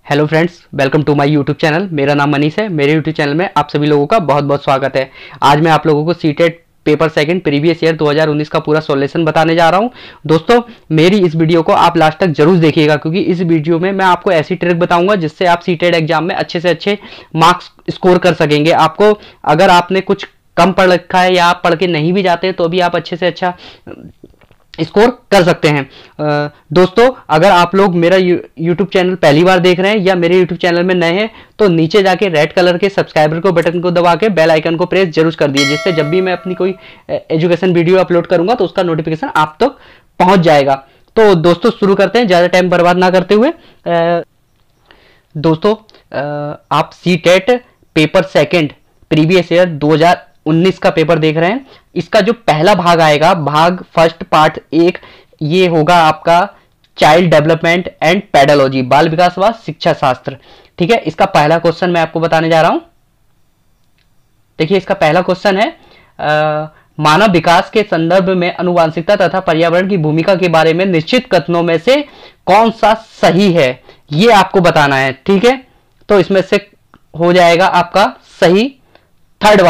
Hello friends, welcome to my YouTube channel. मेरा नाम मनीष है। मेरे यूट्यूब चैनल में आप सभी लोगों का बहुत बहुत स्वागत है। आज मैं आप लोगों को CTET paper second previous year 2019 का पूरा सॉल्यूशन बताने जा रहा हूं। दोस्तों, मेरी इस वीडियो को आप लास्ट तक जरूर देखिएगा, क्योंकि इस वीडियो में मैं आपको ऐसी ट्रिक बताऊंगा जिससे आप सीटेट एग्जाम में अच्छे से अच्छे मार्क्स स्कोर कर सकेंगे। आपको अगर आपने कुछ कम पढ़ रखा है या आप पढ़ के नहीं भी जाते तो भी आप अच्छे से अच्छा स्कोर कर सकते हैं। दोस्तों, अगर आप लोग मेरा यूट्यूब चैनल पहली बार देख रहे हैं या मेरे यूट्यूब चैनल में नए हैं तो नीचे जाके रेड कलर के सब्सक्राइबर को बटन को दबा के बेल आइकन को प्रेस जरूर कर दिए, जिससे जब भी मैं अपनी कोई एजुकेशन वीडियो अपलोड करूंगा तो उसका नोटिफिकेशन आप तक पहुंच जाएगा। तो दोस्तों, शुरू करते हैं ज़्यादा टाइम बर्बाद ना करते हुए। दोस्तों, आप CTET paper second previous year 2019 का पेपर देख रहे हैं। इसका जो पहला भाग आएगा, भाग फर्स्ट पार्ट 1, ये होगा आपका चाइल्ड डेवलपमेंट एंड पेडोलॉजी, बाल विकास व शिक्षा शास्त्र। ठीक है, इसका पहला क्वेश्चन मैं आपको बताने जा रहा हूं। देखिए, इसका पहला क्वेश्चन है मानव विकास के संदर्भ में आनुवांशिकता तथा पर्यावरण की भूमिका के बारे में निश्चित कथनों में से कौन सा सही है, ये आपको बताना है। ठीक है, तो इसमें से हो जाएगा आपका सही थर्ड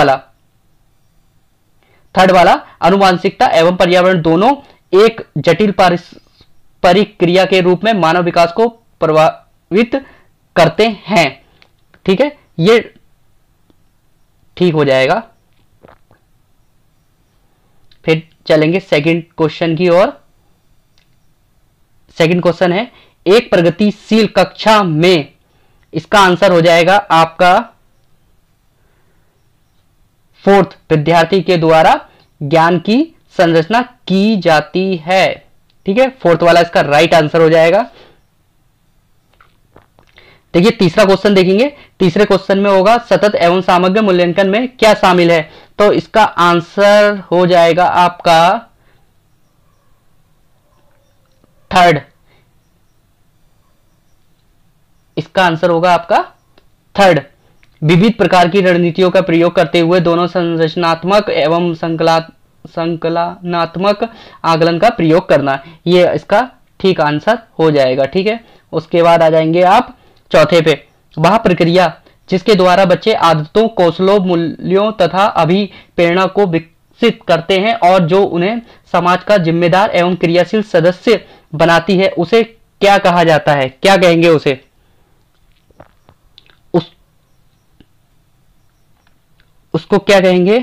वाला आनुवांशिकता एवं पर्यावरण दोनों एक जटिल परिक्रिया के रूप में मानव विकास को प्रभावित करते हैं। ठीक है, ये ठीक हो जाएगा। फिर चलेंगे सेकंड क्वेश्चन की ओर। सेकंड क्वेश्चन है, एक प्रगतिशील कक्षा में, इसका आंसर हो जाएगा आपका फोर्थ, विद्यार्थी के द्वारा ज्ञान की संरचना की जाती है। ठीक है, फोर्थ वाला इसका राइट आंसर हो जाएगा। देखिए, तीसरा क्वेश्चन देखेंगे। तीसरे क्वेश्चन में होगा सतत एवं समग्र मूल्यांकन में क्या शामिल है, तो इसका आंसर हो जाएगा आपका थर्ड। इसका आंसर होगा आपका थर्ड, विविध प्रकार की रणनीतियों का प्रयोग करते हुए दोनों संरचनात्मक एवं संकलनात्मक आकलन का प्रयोग करना, ये इसका ठीक आंसर हो जाएगा। ठीक है, उसके बाद आ जाएंगे आप चौथे पे, वह प्रक्रिया जिसके द्वारा बच्चे आदतों, कौशलों, मूल्यों तथा अभिप्रेरणा को विकसित करते हैं और जो उन्हें समाज का जिम्मेदार एवं क्रियाशील सदस्य बनाती है, उसे क्या कहा जाता है, क्या कहेंगे उसे? उसको क्या कहेंगे?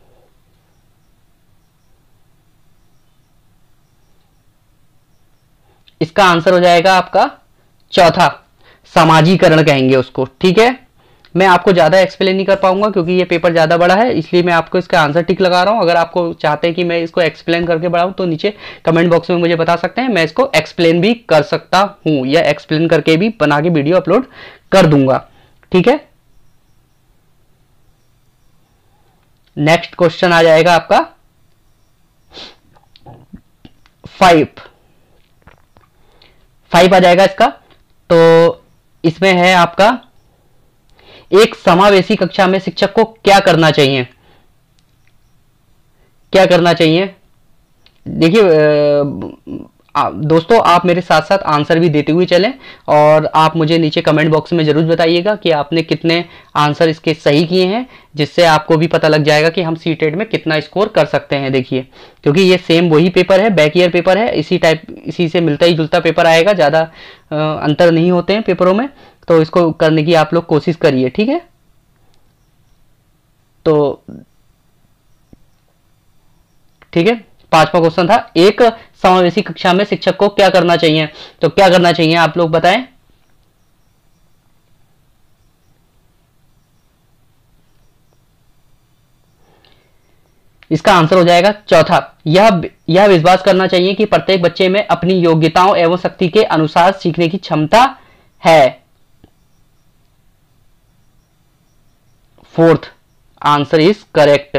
इसका आंसर हो जाएगा आपका चौथा, समाजीकरण कहेंगे उसको। ठीक है, मैं आपको ज्यादा एक्सप्लेन नहीं कर पाऊंगा क्योंकि ये पेपर ज्यादा बड़ा है, इसलिए मैं आपको इसका आंसर टिक लगा रहा हूं। अगर आपको चाहते हैं कि मैं इसको एक्सप्लेन करके बढ़ाऊं तो नीचे कमेंट बॉक्स में मुझे बता सकते हैं, मैं इसको एक्सप्लेन भी कर सकता हूं या एक्सप्लेन करके भी बना के वीडियो अपलोड कर दूंगा। ठीक है, नेक्स्ट क्वेश्चन आ जाएगा आपका 5 आ जाएगा इसका। तो इसमें है आपका, एक समावेशी कक्षा में शिक्षक को क्या करना चाहिए, क्या करना चाहिए? देखिए दोस्तों, आप मेरे साथ साथ आंसर भी देते हुए चलें और आप मुझे नीचे कमेंट बॉक्स में जरूर बताइएगा कि आपने कितने आंसर इसके सही किए हैं, जिससे आपको भी पता लग जाएगा कि हम सीटेट में कितना स्कोर कर सकते हैं। देखिए, क्योंकि ये सेम वही पेपर है, बैक ईयर पेपर है, इसी से मिलता ही जुलता पेपर आएगा, ज़्यादा अंतर नहीं होते हैं पेपरों में, तो इसको करने की आप लोग कोशिश करिए। ठीक है, तो ठीक है, पांचवा क्वेश्चन था, एक समावेशी कक्षा में शिक्षक को क्या करना चाहिए, तो क्या करना चाहिए आप लोग बताएं? इसका आंसर हो जाएगा चौथा, यह विश्वास करना चाहिए कि प्रत्येक बच्चे में अपनी योग्यताओं एवं शक्ति के अनुसार सीखने की क्षमता है। Fourth answer is correct.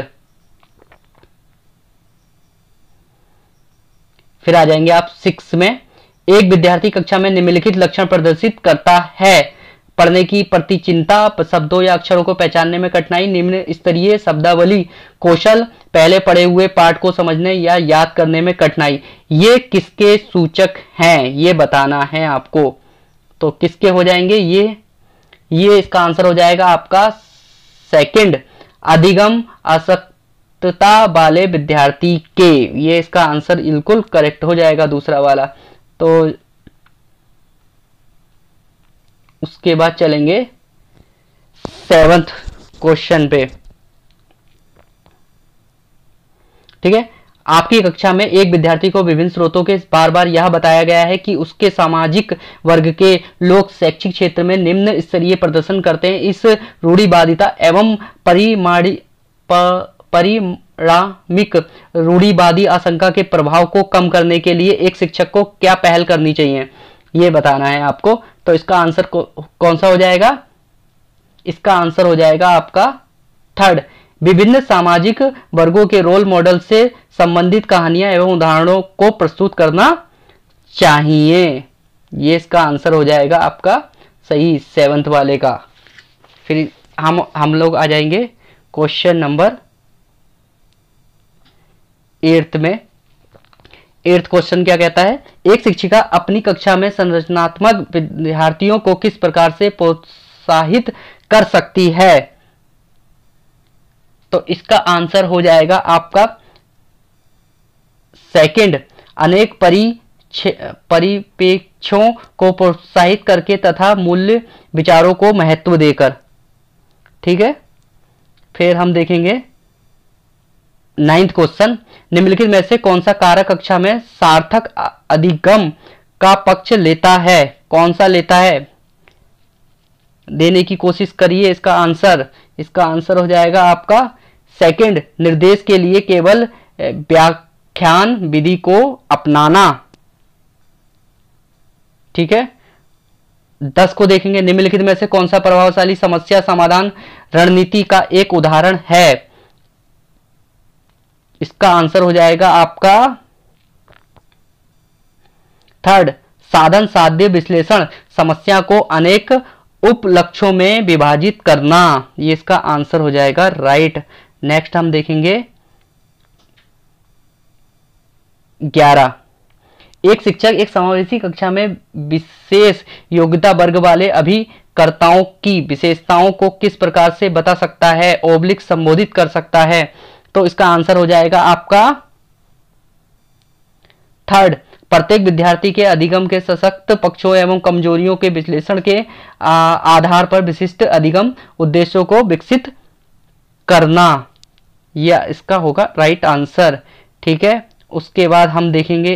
फिर आ जाएंगे आप 6 में, एक विद्यार्थी कक्षा में निम्नलिखित लक्षण प्रदर्शित करता है, पढ़ने की प्रति चिंता, शब्दों या अक्षरों को पहचानने में कठिनाई, निम्न स्तरीय शब्दावली कौशल, पहले पढ़े हुए पाठ को समझने या याद करने में कठिनाई। ये किसके सूचक हैं, ये बताना है आपको। तो किसके हो जाएंगे ये इसका आंसर हो जाएगा आपका सेकंड, अधिगम आसक्तता वाले विद्यार्थी के। ये इसका आंसर बिल्कुल करेक्ट हो जाएगा दूसरा वाला। तो उसके बाद चलेंगे 7th क्वेश्चन पे। ठीक है, आपकी कक्षा में एक विद्यार्थी को विभिन्न स्रोतों के बार बार यह बताया गया है कि उसके सामाजिक वर्ग के लोग शैक्षिक क्षेत्र में निम्न स्तरीय प्रदर्शन करते हैं। इस रूढ़िवादिता एवं परिणामिक रूढ़िवादी आशंका के प्रभाव को कम करने के लिए एक शिक्षक को क्या पहल करनी चाहिए, ये बताना है आपको। तो इसका आंसर कौन सा हो जाएगा? इसका आंसर हो जाएगा आपका थर्ड, विभिन्न सामाजिक वर्गों के रोल मॉडल से संबंधित कहानियां एवं उदाहरणों को प्रस्तुत करना चाहिए। ये इसका आंसर हो जाएगा आपका सही 7th वाले का। फिर हम लोग आ जाएंगे क्वेश्चन नंबर 8th में। 8th क्वेश्चन क्या कहता है? एक शिक्षिका अपनी कक्षा में संरचनात्मक विद्यार्थियों को किस प्रकार से प्रोत्साहित कर सकती है? तो इसका आंसर हो जाएगा आपका सेकंड, अनेक परिप्रेक्ष्यों को प्रोत्साहित करके तथा मूल्य विचारों को महत्व देकर। ठीक है, फिर हम देखेंगे 9th क्वेश्चन, निम्नलिखित में से कौन सा कारक कक्षा में सार्थक अधिगम का पक्ष लेता है? कौन सा लेता है? देने की कोशिश करिए इसका आंसर। इसका आंसर हो जाएगा आपका सेकंड, निर्देश के लिए केवल व्याख्यान विधि को अपनाना। ठीक है, 10 को देखेंगे, निम्नलिखित में से कौन सा प्रभावशाली समस्या समाधान रणनीति का एक उदाहरण है? इसका आंसर हो जाएगा आपका थर्ड, साधन साध्य विश्लेषण, समस्या को अनेक उपलक्ष्यों में विभाजित करना। ये इसका आंसर हो जाएगा राइट। नेक्स्ट हम देखेंगे 11, एक शिक्षक एक समावेशी कक्षा में विशेष योग्यता वर्ग वाले अभिकर्ताओं की विशेषताओं को किस प्रकार से बता सकता है, ओब्लिक संबोधित कर सकता है? तो इसका आंसर हो जाएगा आपका थर्ड, प्रत्येक विद्यार्थी के अधिगम के सशक्त पक्षों एवं कमजोरियों के विश्लेषण के आधार पर विशिष्ट अधिगम उद्देश्यों को विकसित करना। यह इसका होगा राइट आंसर। ठीक है, उसके बाद हम देखेंगे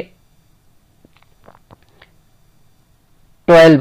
12।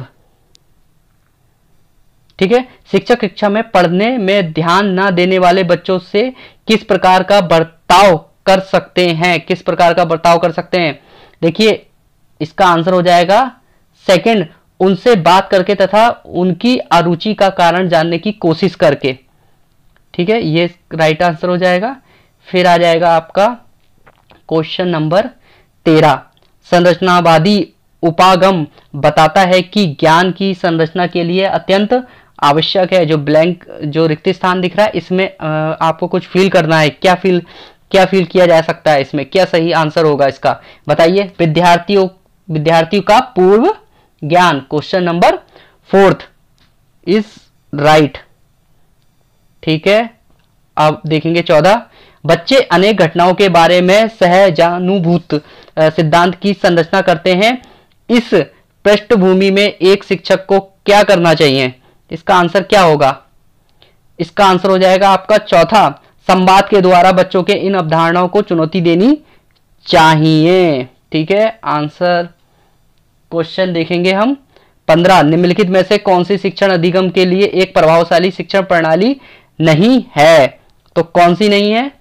ठीक है, शिक्षक कक्षा में पढ़ने में ध्यान न देने वाले बच्चों से किस प्रकार का बर्ताव कर सकते हैं? किस प्रकार का बर्ताव कर सकते हैं? देखिए, इसका आंसर हो जाएगा सेकंड, उनसे बात करके तथा उनकी अरुचि का कारण जानने की कोशिश करके। ठीक है, ये राइट आंसर हो जाएगा। फिर आ जाएगा आपका क्वेश्चन नंबर 13, संरचनावादी उपागम बताता है कि ज्ञान की संरचना के लिए अत्यंत आवश्यक है। जो ब्लैंक, जो रिक्त स्थान दिख रहा है, इसमें आपको कुछ फील करना है। क्या फील किया जा सकता है इसमें? क्या सही आंसर होगा इसका, बताइए। विद्यार्थियों का पूर्व ज्ञान। Question number 4 is right. ठीक है, अब देखेंगे 14, बच्चे अनेक घटनाओं के बारे में सहजानुभूत सिद्धांत की संरचना करते हैं। इस पृष्ठभूमि में एक शिक्षक को क्या करना चाहिए? इसका आंसर क्या होगा? इसका आंसर हो जाएगा आपका चौथा, संवाद के द्वारा बच्चों के इन अवधारणाओं को चुनौती देनी चाहिए। ठीक है, आंसर क्वेश्चन देखेंगे हम 15, निम्नलिखित में से कौन सी शिक्षण अधिगम के लिए एक प्रभावशाली शिक्षण प्रणाली नहीं है? तो कौन सी नहीं है?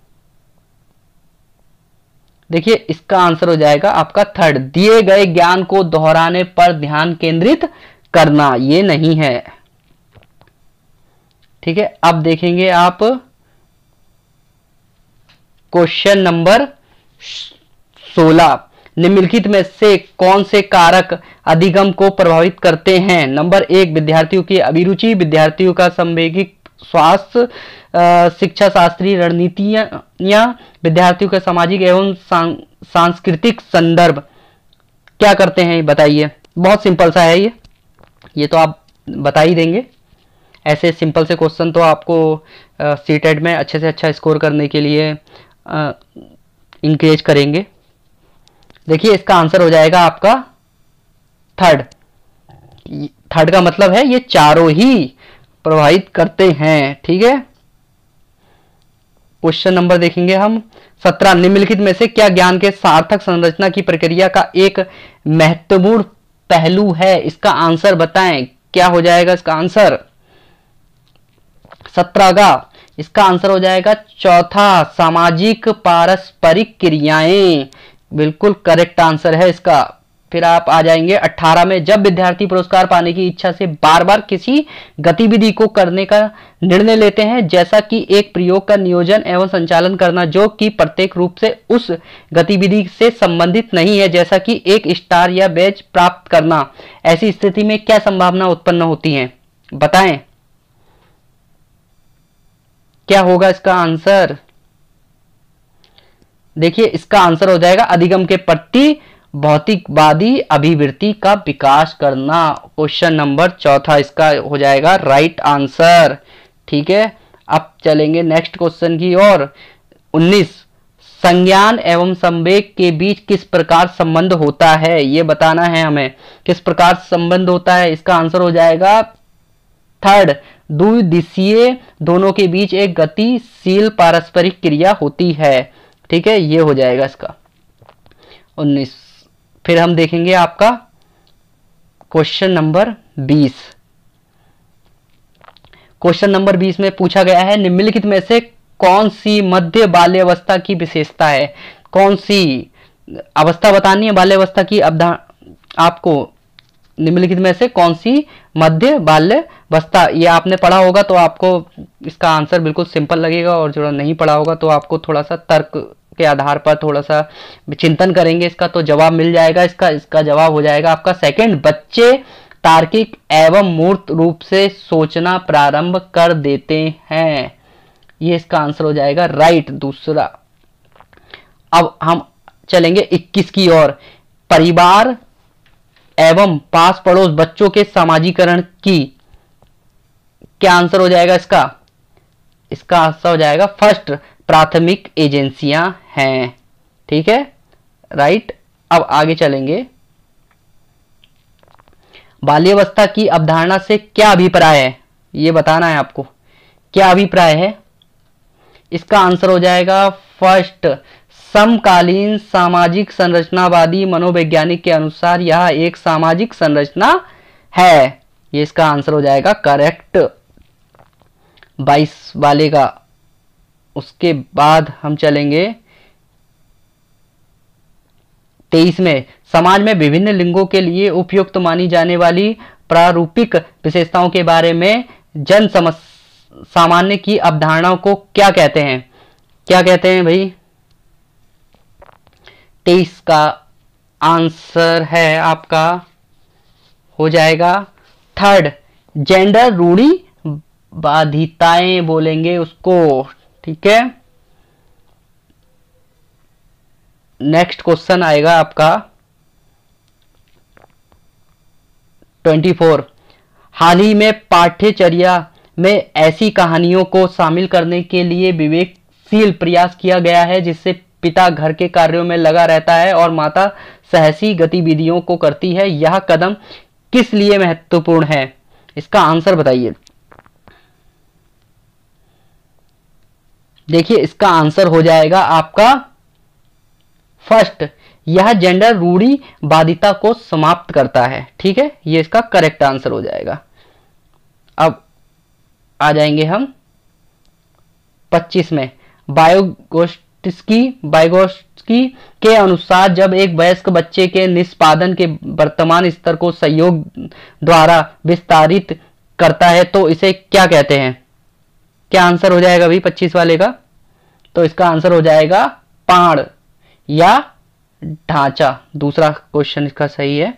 देखिए, इसका आंसर हो जाएगा आपका थर्ड, दिए गए ज्ञान को दोहराने पर ध्यान केंद्रित करना। ये नहीं है। ठीक है, अब देखेंगे आप क्वेश्चन नंबर 16, निम्नलिखित में से कौन से कारक अधिगम को प्रभावित करते हैं? नंबर 1, विद्यार्थियों की अभिरुचि, विद्यार्थियों का संवेगिक स्वास्थ्य, शिक्षा शास्त्रीय रणनीतियां, विद्यार्थियों का सामाजिक एवं सांस्कृतिक संदर्भ। क्या करते हैं बताइए? बहुत सिंपल सा है ये। ये तो आप बता ही देंगे। ऐसे सिंपल से क्वेश्चन तो आपको सीटेट में अच्छे से अच्छा स्कोर करने के लिए इंकरेज करेंगे। देखिए इसका आंसर हो जाएगा आपका थर्ड। थर्ड का मतलब है ये चारों ही प्रभावित करते हैं, ठीक है। क्वेश्चन नंबर देखेंगे हम 17। निम्नलिखित में से क्या ज्ञान के सार्थक संरचना की प्रक्रिया का एक महत्वपूर्ण पहलू है? इसका आंसर बताएं। क्या हो जाएगा इसका आंसर? 17 का इसका आंसर हो जाएगा चौथा, सामाजिक पारस्परिक क्रियाएं। बिल्कुल करेक्ट आंसर है इसका। फिर आप आ जाएंगे 18 में। जब विद्यार्थी पुरस्कार पाने की इच्छा से बार बार किसी गतिविधि को करने का निर्णय लेते हैं, जैसा कि एक प्रयोग का नियोजन एवं संचालन करना जो कि प्रत्येक रूप से उस गतिविधि से संबंधित नहीं है, जैसा कि एक स्टार या बैज प्राप्त करना, ऐसी स्थिति में क्या संभावना उत्पन्न होती है? बताएं क्या होगा इसका आंसर? देखिए इसका आंसर हो जाएगा अधिगम के प्रति भौतिकवादी अभिवृत्ति का विकास करना। क्वेश्चन नंबर चौथा इसका हो जाएगा राइट आंसर, ठीक है। अब चलेंगे नेक्स्ट क्वेश्चन की ओर। 19। संज्ञान एवं संवेग के बीच किस प्रकार संबंध होता है? ये बताना है हमें, किस प्रकार संबंध होता है। इसका आंसर हो जाएगा थर्ड, द्विदिशीय दोनों के बीच एक गतिशील पारस्परिक क्रिया होती है, ठीक है। ये हो जाएगा इसका 19। फिर हम देखेंगे आपका क्वेश्चन नंबर 20। क्वेश्चन नंबर 20 में पूछा गया है निम्नलिखित में से कौन सी मध्य बाल्यावस्था की विशेषता है? कौन सी अवस्था बतानी है बाल्यावस्था की आपको? निम्नलिखित में से कौन सी मध्य बाल्यावस्था, ये आपने पढ़ा होगा तो आपको इसका आंसर बिल्कुल सिंपल लगेगा, और जो नहीं पढ़ा होगा तो आपको थोड़ा सा तर्क के आधार पर थोड़ा सा चिंतन करेंगे इसका तो जवाब मिल जाएगा। इसका जवाब हो जाएगा आपका सेकंड, बच्चे तार्किक एवं मूर्त रूप से सोचना प्रारंभ कर देते हैं। ये इसका आंसर हो जाएगा राइट, दूसरा। अब हम चलेंगे 21 की ओर। परिवार एवं पास पड़ोस बच्चों के सामाजिकरण की क्या आंसर हो जाएगा इसका? इसका आंसर हो जाएगा फर्स्ट, प्राथमिक एजेंसियां हैं, ठीक है, राइट। अब आगे चलेंगे। बाल्यावस्था की अवधारणा से क्या अभिप्राय है? ये बताना है आपको, क्या अभिप्राय है। इसका आंसर हो जाएगा फर्स्ट, समकालीन सामाजिक संरचनावादी मनोवैज्ञानिक के अनुसार यह एक सामाजिक संरचना है। ये इसका आंसर हो जाएगा करेक्ट 22 वाले का। उसके बाद हम चलेंगे 23 में। समाज में विभिन्न लिंगों के लिए उपयुक्त मानी जाने वाली प्रारूपिक विशेषताओं के बारे में जन सामान्य की अवधारणाओं को क्या कहते हैं? क्या कहते हैं भाई? 23 का आंसर है आपका हो जाएगा थर्ड, जेंडर रूढ़ी बाधिताएं बोलेंगे उसको, ठीक है। नेक्स्ट क्वेश्चन आएगा आपका 24। हाल ही में पाठ्यचर्या में ऐसी कहानियों को शामिल करने के लिए विवेकशील प्रयास किया गया है जिससे पिता घर के कार्यों में लगा रहता है और माता साहसी गतिविधियों को करती है। यह कदम किस लिए महत्वपूर्ण है? इसका आंसर बताइए। देखिए इसका आंसर हो जाएगा आपका फर्स्ट, यह जेंडर रूढ़ी बाधिता को समाप्त करता है, ठीक है। ये इसका करेक्ट आंसर हो जाएगा। अब आ जाएंगे हम 25 में। वाइगोत्स्की के अनुसार जब एक वयस्क बच्चे के निष्पादन के वर्तमान स्तर को सहयोग द्वारा विस्तारित करता है तो इसे क्या कहते हैं? क्या आंसर हो जाएगा भाई 25 वाले का? तो इसका आंसर हो जाएगा पाड़ या ढांचा। दूसरा क्वेश्चन इसका सही है।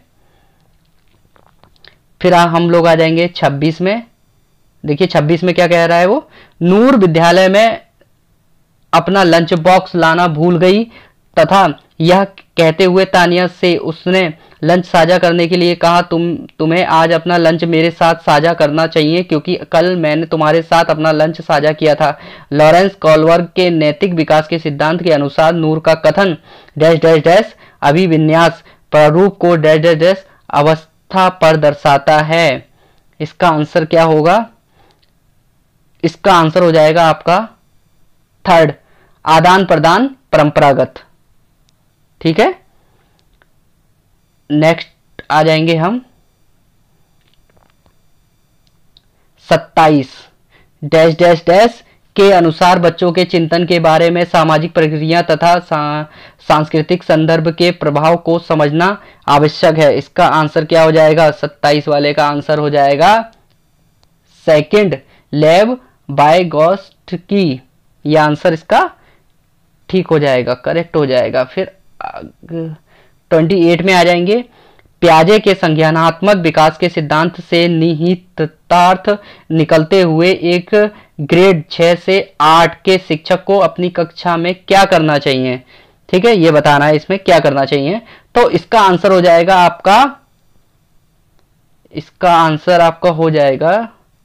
फिर हम लोग आ जाएंगे 26 में। देखिए 26 में क्या कह रहा है वो, नूर विद्यालय में अपना लंच बॉक्स लाना भूल गई तथा यह कहते हुए तानिया से उसने लंच साझा करने के लिए कहा, तुम्हें आज अपना लंच मेरे साथ साझा करना चाहिए क्योंकि कल मैंने तुम्हारे साथ अपना लंच साझा किया था। लॉरेंस कोलबर्ग के नैतिक विकास के सिद्धांत के अनुसार नूर का कथन डैश डैश डैश अभिविन्यास प्रारूप को डैश डैश डैश अवस्था पर दर्शाता है। इसका आंसर क्या होगा? इसका आंसर हो जाएगा आपका थर्ड, आदान प्रदान परंपरागत। ठीक है, नेक्स्ट आ जाएंगे हम 27 डैश डैश डैश के अनुसार बच्चों के चिंतन के बारे में सामाजिक प्रक्रिया तथा सांस्कृतिक संदर्भ के प्रभाव को समझना आवश्यक है। इसका आंसर क्या हो जाएगा? 27 वाले का आंसर हो जाएगा सेकंड, लेव वाइगोत्स्की। यह आंसर इसका ठीक हो जाएगा, करेक्ट हो जाएगा। फिर 28 में आ जाएंगे, प्याजे के संज्ञानात्मक विकास के सिद्धांत से निहितार्थ निकलते हुए एक ग्रेड 6 से 8 के शिक्षक को अपनी कक्षा में क्या करना चाहिए? ठीक है, ये बताना है इसमें क्या करना चाहिए। तो इसका आंसर हो जाएगा आपका, इसका आंसर आपका हो जाएगा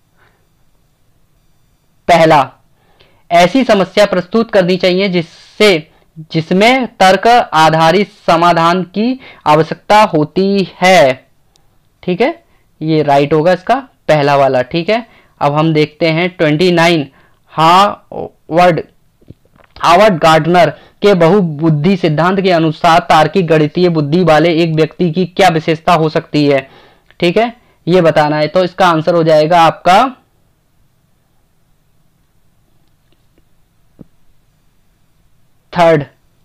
पहला, ऐसी समस्या प्रस्तुत करनी चाहिए जिसमें तर्क आधारित समाधान की आवश्यकता होती है। ठीक है, ये राइट होगा इसका पहला वाला। ठीक है, अब हम देखते हैं 29, हावर्ड गार्डनर के बहुबुद्धि सिद्धांत के अनुसार तार्किक गणितीय बुद्धि वाले एक व्यक्ति की क्या विशेषता हो सकती है? ठीक है, ये बताना है। तो इसका आंसर हो जाएगा आपका थर्ड,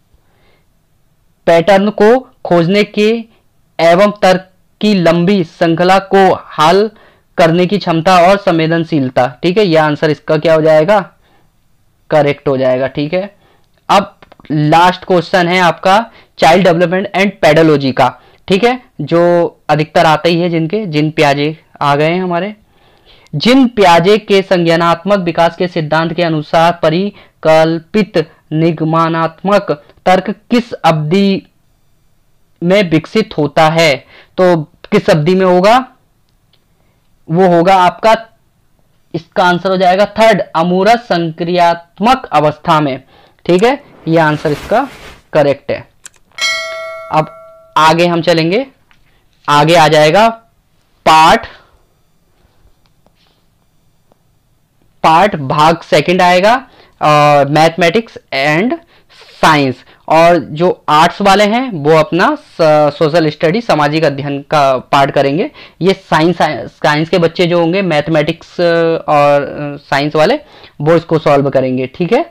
पैटर्न को खोजने के एवं तर्क की लंबी श्रृंखला को हल करने की क्षमता और संवेदनशीलता। ठीक है, यह आंसर इसका क्या हो जाएगा? करेक्ट हो जाएगा। ठीक है, अब लास्ट क्वेश्चन है आपका चाइल्ड डेवलपमेंट एंड पेडोलॉजी का। ठीक है, जो अधिकतर आता ही है जिन प्याजे आ गए हैं हमारे। जिन प्याजे के संज्ञानात्मक विकास के सिद्धांत के अनुसार परिकल्पित निगमनात्मक तर्क किस अवधि में विकसित होता है? तो किस अवधि में होगा? वो होगा आपका, इसका आंसर हो जाएगा थर्ड, अमूर्त संक्रियात्मक अवस्था में। ठीक है, यह आंसर इसका करेक्ट है। अब आगे हम चलेंगे, आगे आ जाएगा पार्ट भाग सेकंड आएगा, मैथमेटिक्स एंड साइंस। और जो आर्ट्स वाले हैं वो अपना सोशल स्टडी सामाजिक अध्ययन का पार्ट करेंगे। ये साइंस के बच्चे जो होंगे, मैथमेटिक्स और साइंस वाले, वो इसको सॉल्व करेंगे। ठीक है,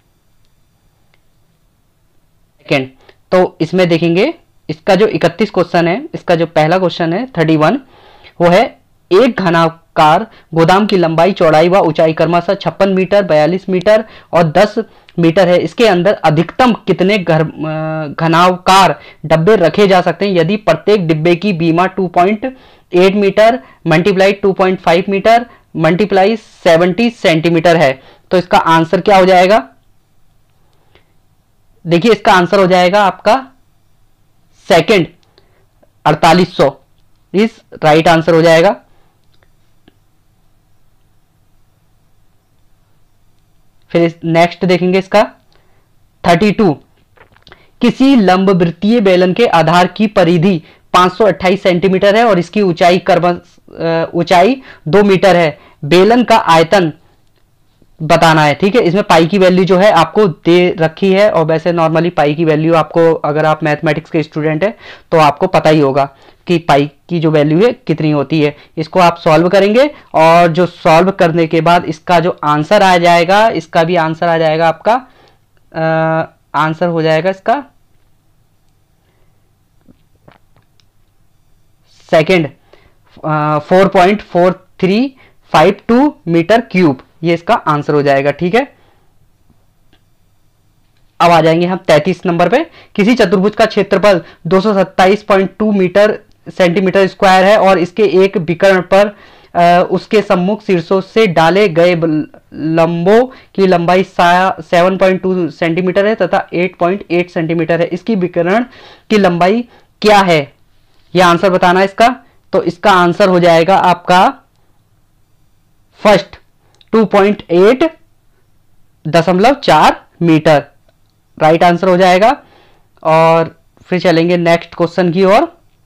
सेकेंड, तो इसमें देखेंगे इसका जो 31 क्वेश्चन है, इसका जो पहला क्वेश्चन है 31, वो है एक घनाकार गोदाम की लंबाई, चौड़ाई व ऊंचाई क्रमशः 56 मीटर, 42 मीटर और 10 मीटर है। इसके अंदर अधिकतम कितने घनाकार डब्बे रखे जा सकते हैं यदि प्रत्येक डिब्बे की बीमा 2.8 metre multiply 2.5 metre multiply 70 centimetre है? तो इसका आंसर क्या हो जाएगा? देखिए, इसका आंसर हो जाएगा आपका सेकंड, 4800 इस राइट आंसर हो जाएगा। फिर नेक्स्ट देखेंगे इसका 32, किसी लंबवृत्तीय बेलन के आधार की परिधि 528 सेंटीमीटर है और इसकी ऊंचाई 2 मीटर है। बेलन का आयतन बताना है। ठीक है, इसमें पाई की वैल्यू जो है आपको दे रखी है, और वैसे नॉर्मली पाई की वैल्यू आपको, अगर आप मैथमेटिक्स के स्टूडेंट है तो आपको पता ही होगा कि पाई की जो वैल्यू है कितनी होती है। इसको आप सॉल्व करेंगे और जो सॉल्व करने के बाद इसका जो आंसर आ जाएगा, इसका भी आंसर आ जाएगा आपका, आंसर हो जाएगा इसका सेकंड 4.4352 मीटर क्यूब, ये इसका आंसर हो जाएगा। ठीक है, अब आ जाएंगे हम 33 नंबर पे। किसी चतुर्भुज का क्षेत्रफल 227.2 सेंटीमीटर स्क्वायर है और इसके एक विकर्ण पर उसके सम्मुख शीर्षों से डाले गए लंबों की लंबाई 7.2 सेंटीमीटर है तथा 8.8 सेंटीमीटर है। इसकी विकर्ण की लंबाई क्या है, यह आंसर बताना है इसका। तो इसका आंसर हो जाएगा आपका फर्स्ट 2.8.4 मीटर, राइट आंसर हो जाएगा। और फिर चलेंगे नेक्स्ट क्वेश्चन की ओर।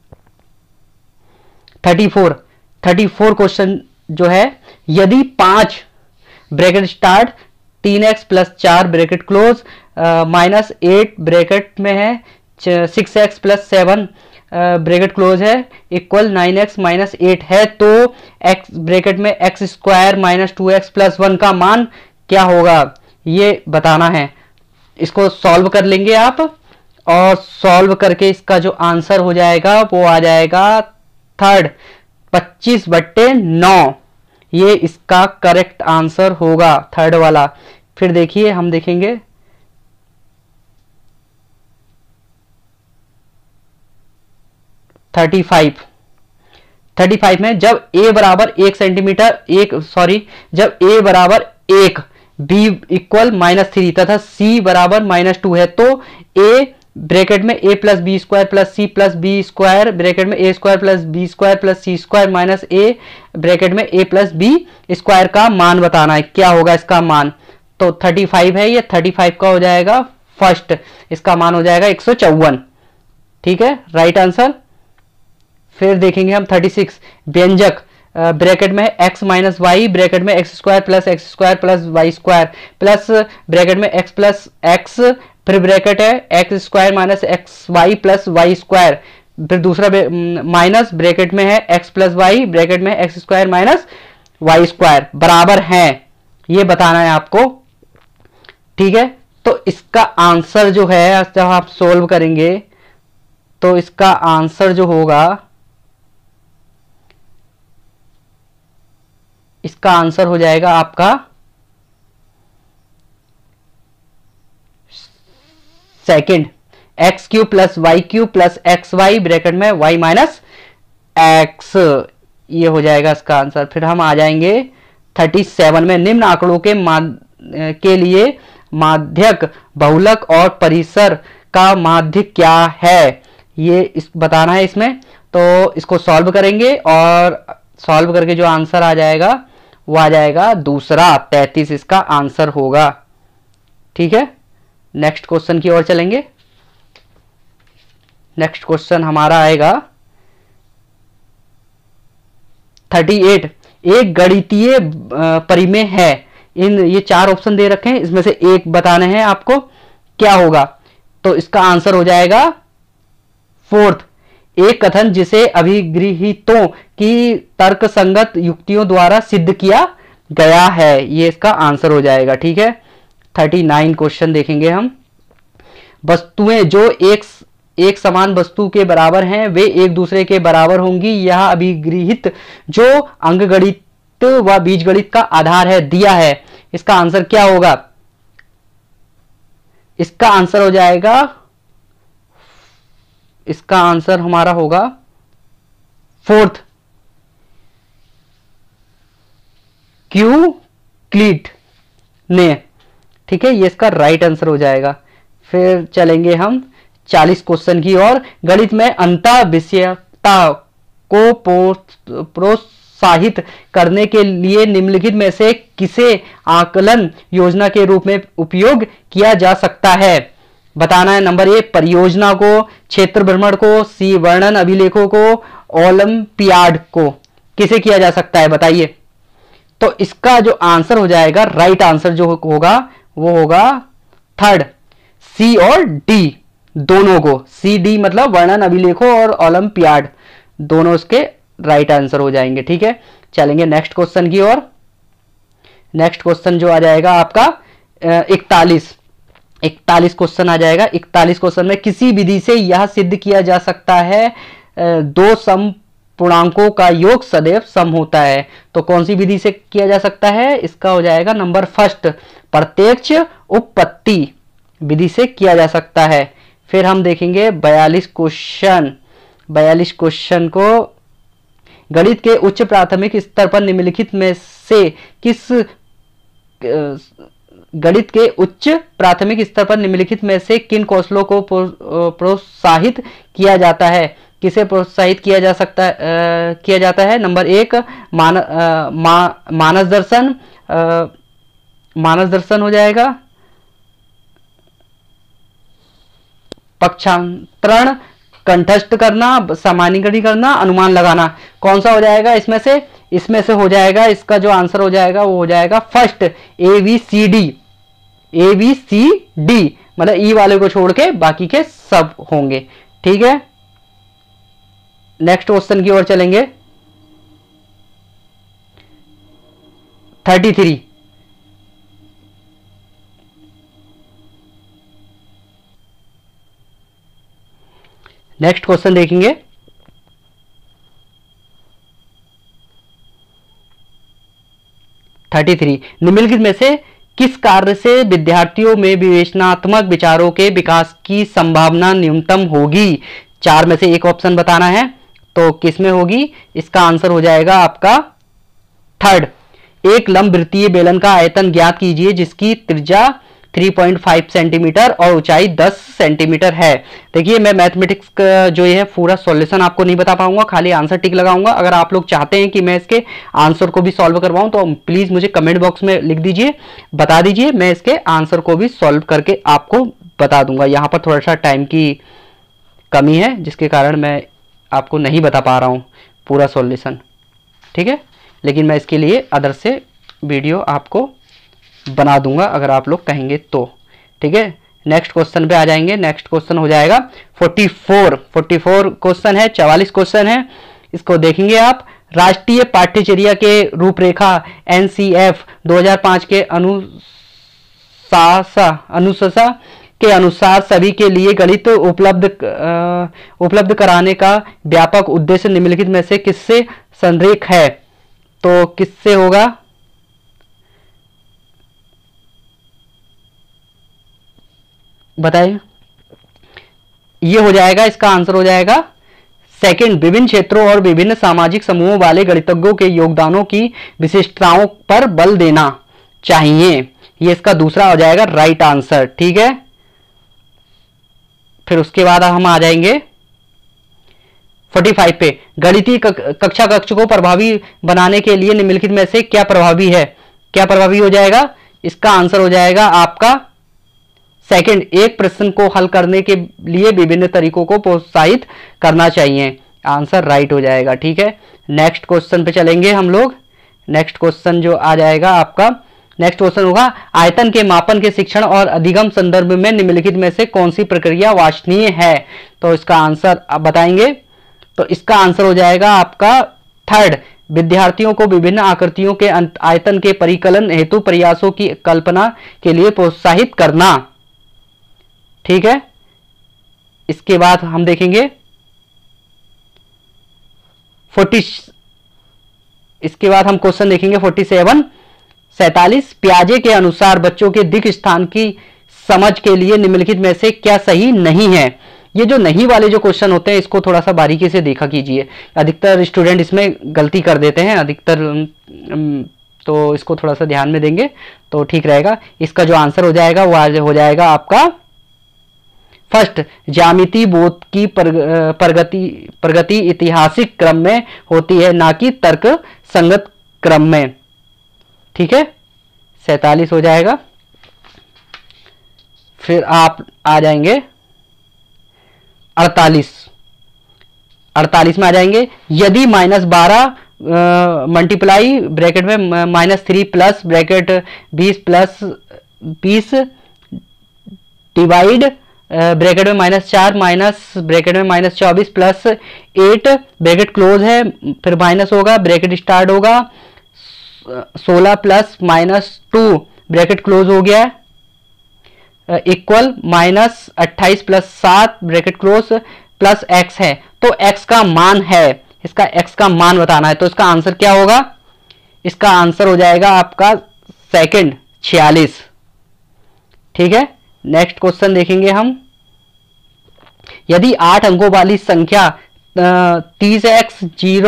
34 क्वेश्चन जो है, यदि 5 bracket start 3x plus 4 bracket close minus 8 bracket में है 6x प्लस 7 ब्रैकेट क्लोज है इक्वल 9x माइनस 8 है, तो x ब्रैकेट में x square minus 2x plus 1 का मान क्या होगा, ये बताना है। इसको सॉल्व कर लेंगे आप, और सॉल्व करके इसका जो आंसर हो जाएगा वो आ जाएगा थर्ड 25/9, ये इसका करेक्ट आंसर होगा थर्ड वाला। फिर देखिए हम देखेंगे 35 में जब a बराबर 1 सेंटीमीटर जब a बराबर 1 b इक्वल -3 तथा c बराबर -2 है, तो a ब्रैकेट में a plus B square plus C plus B square bracket में a square plus B square plus C square minus a bracket में a प्लस बी स्क्वायर का मान बताना है, क्या होगा इसका मान। तो 35 है, ये 35 का हो जाएगा फर्स्ट, इसका मान हो जाएगा 154, ठीक है, राइट आंसर। फिर देखेंगे हम 36 व्यंजक ब्रैकेट में x माइनस वाई ब्रैकेट में x square plus Y square plus bracket में x प्लस एक्स, फिर ब्रैकेट है X square minus X Y plus Y square, फिर दूसरा माइनस ब्रैकेट में है x प्लस वाई ब्रैकेट में X square minus Y square बराबर है, ये बताना है आपको, ठीक है। तो इसका आंसर जो है जब आप सोल्व करेंगे तो इसका आंसर जो होगा, इसका आंसर हो जाएगा आपका second X cube plus Y cube plus X Y bracket में वाई माइनस एक्स, ये हो जाएगा इसका आंसर। फिर हम आ जाएंगे 37 में निम्न आंकड़ों के लिए माध्यक बहुलक और परिसर का माध्य क्या है, ये बताना है इसमें। तो इसको सॉल्व करेंगे और सॉल्व करके जो आंसर आ जाएगा वो आ जाएगा दूसरा 33, इसका आंसर होगा, ठीक है। नेक्स्ट क्वेश्चन की ओर चलेंगे। नेक्स्ट क्वेश्चन हमारा आएगा 38, एक गणितीय परिमेय है, ये 4 ऑप्शन दे रखे हैं, इसमें से एक बताने हैं आपको, क्या होगा। तो इसका आंसर हो जाएगा फोर्थ, एक कथन जिसे अभिगृहीतों की तर्कसंगत युक्तियों द्वारा सिद्ध किया गया है, ये इसका आंसर हो जाएगा, ठीक है। 39 क्वेश्चन देखेंगे हम। वस्तुएं जो एक समान वस्तु के बराबर हैं वे एक दूसरे के बराबर होंगी, यह अभिगृहित जो अंकगणित व बीजगणित का आधार है दिया है, इसका आंसर क्या होगा। इसका आंसर हो जाएगा, इसका आंसर हमारा होगा फोर्थ यूक्लिड ने, ठीक है, ये इसका राइट आंसर हो जाएगा। फिर चलेंगे हम 40 क्वेश्चन की ओर। गणित में अंतः विषयता को प्रोत्साहित करने के लिए निम्नलिखित में से किसे आकलन योजना के रूप में उपयोग किया जा सकता है, बताना है। नंबर ए परियोजना को, क्षेत्र भ्रमण को, सी वर्णन अभिलेखों को, ओलंपियाड को, किसे किया जा सकता है बताइए। तो इसका जो आंसर हो जाएगा, राइट आंसर जो होगा वो होगा थर्ड, सी और डी दोनों को, सी डी मतलब वर्णन अभिलेखों और ओलंपियाड दोनों इसके राइट आंसर हो जाएंगे, ठीक है। चलेंगे नेक्स्ट क्वेश्चन की ओर। नेक्स्ट क्वेश्चन जो आ जाएगा आपका 41 क्वेश्चन आ जाएगा। 41 क्वेश्चन में किसी विधि से यह सिद्ध किया जा सकता है दो सम पूर्णांकों का योग सदैव सम होता है, तो कौन सी विधि से किया जा सकता है, इसका हो जाएगा नंबर फर्स्ट, प्रत्यक्ष उपपत्ति विधि से किया जा सकता है। फिर हम देखेंगे 42 क्वेश्चन को, गणित के उच्च प्राथमिक स्तर पर निम्नलिखित में से किस गणित के उच्च प्राथमिक स्तर पर निम्नलिखित में से किन कौशलों को प्रोत्साहित किया जाता है? किसे प्रोत्साहित किया जाता है? नंबर 1 मानस दर्शन, मानस दर्शन हो जाएगा, पक्षांतरण, कंठस्थ करना, सामान्यीकरण करना, अनुमान लगाना। कौन सा हो जाएगा इसमें से? इसमें से हो जाएगा, इसका जो आंसर हो जाएगा वो हो जाएगा फर्स्ट, ABCD। ABCD मतलब ई वाले को छोड़ के बाकी के सब होंगे। ठीक है, नेक्स्ट क्वेश्चन की ओर चलेंगे। 33 नेक्स्ट क्वेश्चन देखेंगे। 33 निम्नलिखित में से किस कार्य से विद्यार्थियों में विवेचनात्मक विचारों के विकास की संभावना न्यूनतम होगी? 4 में से एक ऑप्शन बताना है, तो किस में होगी? इसका आंसर हो जाएगा आपका थर्ड, एक लंबवृत्तीय बेलन का आयतन ज्ञात कीजिए जिसकी त्रिज्या 3.5 सेंटीमीटर और ऊंचाई 10 सेंटीमीटर है। देखिए, मैं मैथमेटिक्स का जो है पूरा सॉल्यूशन आपको नहीं बता पाऊंगा, खाली आंसर टिक लगाऊंगा। अगर आप लोग चाहते हैं कि मैं इसके आंसर को भी सॉल्व करवाऊं तो प्लीज मुझे कमेंट बॉक्स में लिख दीजिए, बता दीजिए, मैं इसके आंसर को भी सॉल्व करके आपको बता दूंगा। यहाँ पर थोड़ा सा टाइम की कमी है जिसके कारण मैं आपको नहीं बता पा रहा हूँ पूरा सॉल्यूशन। ठीक है, लेकिन मैं इसके लिए अदर से वीडियो आपको बना दूंगा अगर आप लोग कहेंगे तो। ठीक है, नेक्स्ट क्वेश्चन पे आ जाएंगे। नेक्स्ट क्वेश्चन हो जाएगा 44 क्वेश्चन है, 44 क्वेश्चन है, इसको देखेंगे आप। राष्ट्रीय पाठ्यचर्या के रूपरेखा NCF 2005 के अनुशंसा के अनुसार सभी के लिए गणित उपलब्ध कराने का व्यापक उद्देश्य निम्नलिखित में से किससे संरेख है? तो किससे होगा? बताइए। ये हो जाएगा, इसका आंसर हो जाएगा सेकंड, विभिन्न क्षेत्रों और विभिन्न सामाजिक समूहों वाले गणितज्ञों के योगदानों की विशिष्टताओं पर बल देना चाहिए। ये इसका दूसरा हो जाएगा राइट आंसर। ठीक है, फिर उसके बाद हम आ जाएंगे 45 पे। गणितीय कक्षा कक्ष को प्रभावी बनाने के लिए निम्नलिखित में से क्या प्रभावी है? क्या प्रभावी हो जाएगा? इसका आंसर हो जाएगा आपका सेकंड, एक प्रश्न को हल करने के लिए विभिन्न तरीकों को प्रोत्साहित करना चाहिए। आंसर राइट हो जाएगा। ठीक है, नेक्स्ट क्वेश्चन पे चलेंगे हम लोग। नेक्स्ट क्वेश्चन जो आ जाएगा आपका, नेक्स्ट क्वेश्चन होगा आयतन के मापन के शिक्षण और अधिगम संदर्भ में निम्नलिखित में से कौन सी प्रक्रिया वांछनीय है? तो इसका आंसर आप बताएंगे। तो इसका आंसर हो जाएगा आपका थर्ड, विद्यार्थियों को विभिन्न आकृतियों के आयतन के परिकलन हेतु प्रयासों की कल्पना के लिए प्रोत्साहित करना। ठीक है, इसके बाद हम देखेंगे 40, इसके बाद हम क्वेश्चन देखेंगे 47 पियाजे के अनुसार बच्चों के दिक् स्थान की समझ के लिए निम्नलिखित में से क्या सही नहीं है? ये जो नहीं वाले जो क्वेश्चन होते हैं इसको थोड़ा सा बारीकी से देखा कीजिए, अधिकतर स्टूडेंट इसमें गलती कर देते हैं अधिकतर, तो इसको थोड़ा सा ध्यान में देंगे तो ठीक रहेगा। इसका जो आंसर हो जाएगा वो हो जाएगा आपका फर्स्ट, ज्यामिति बोध की प्रगति ऐतिहासिक क्रम में होती है ना कि तर्क संगत क्रम में। ठीक है, 47 हो जाएगा। फिर आप आ जाएंगे 48 में आ जाएंगे। यदि -12 मल्टीप्लाई ब्रैकेट में -3 प्लस ब्रैकेट 20 डिवाइड ब्रैकेट में -4 माइनस ब्रैकेट में -24 प्लस 8 ब्रैकेट क्लोज है, फिर माइनस होगा, ब्रैकेट स्टार्ट होगा, 16 प्लस -2 ब्रैकेट क्लोज हो गया equal -28 plus 7 bracket close plus x है। तो x का मान है, इसका x का मान बताना है। तो इसका आंसर क्या होगा? इसका आंसर हो जाएगा आपका सेकंड 46। ठीक है, नेक्स्ट क्वेश्चन देखेंगे हम। यदि 8 अंकों वाली संख्या 30x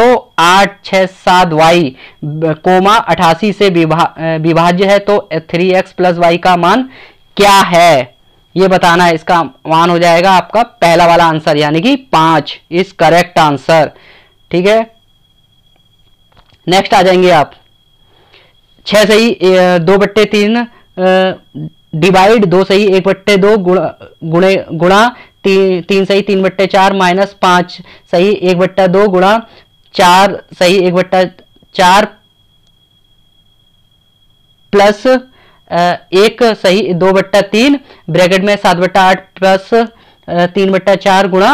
0867y कोमा 88 से विभाज्य है, तो 3x प्लस वाई का मान क्या है ये बताना है। इसका मान हो जाएगा आपका पहला वाला आंसर यानी कि 5 इज करेक्ट आंसर। ठीक है, नेक्स्ट आ जाएंगे आप। 6 सही 2/3 डिवाइड 2 सही 1/2 गुणा 3 सही 3/4 माइनस 5 सही 1/2 गुणा 4 सही 1/4 प्लस 1 सही 2/3 ब्रैकेट में 7/8 प्लस 3/4 गुणा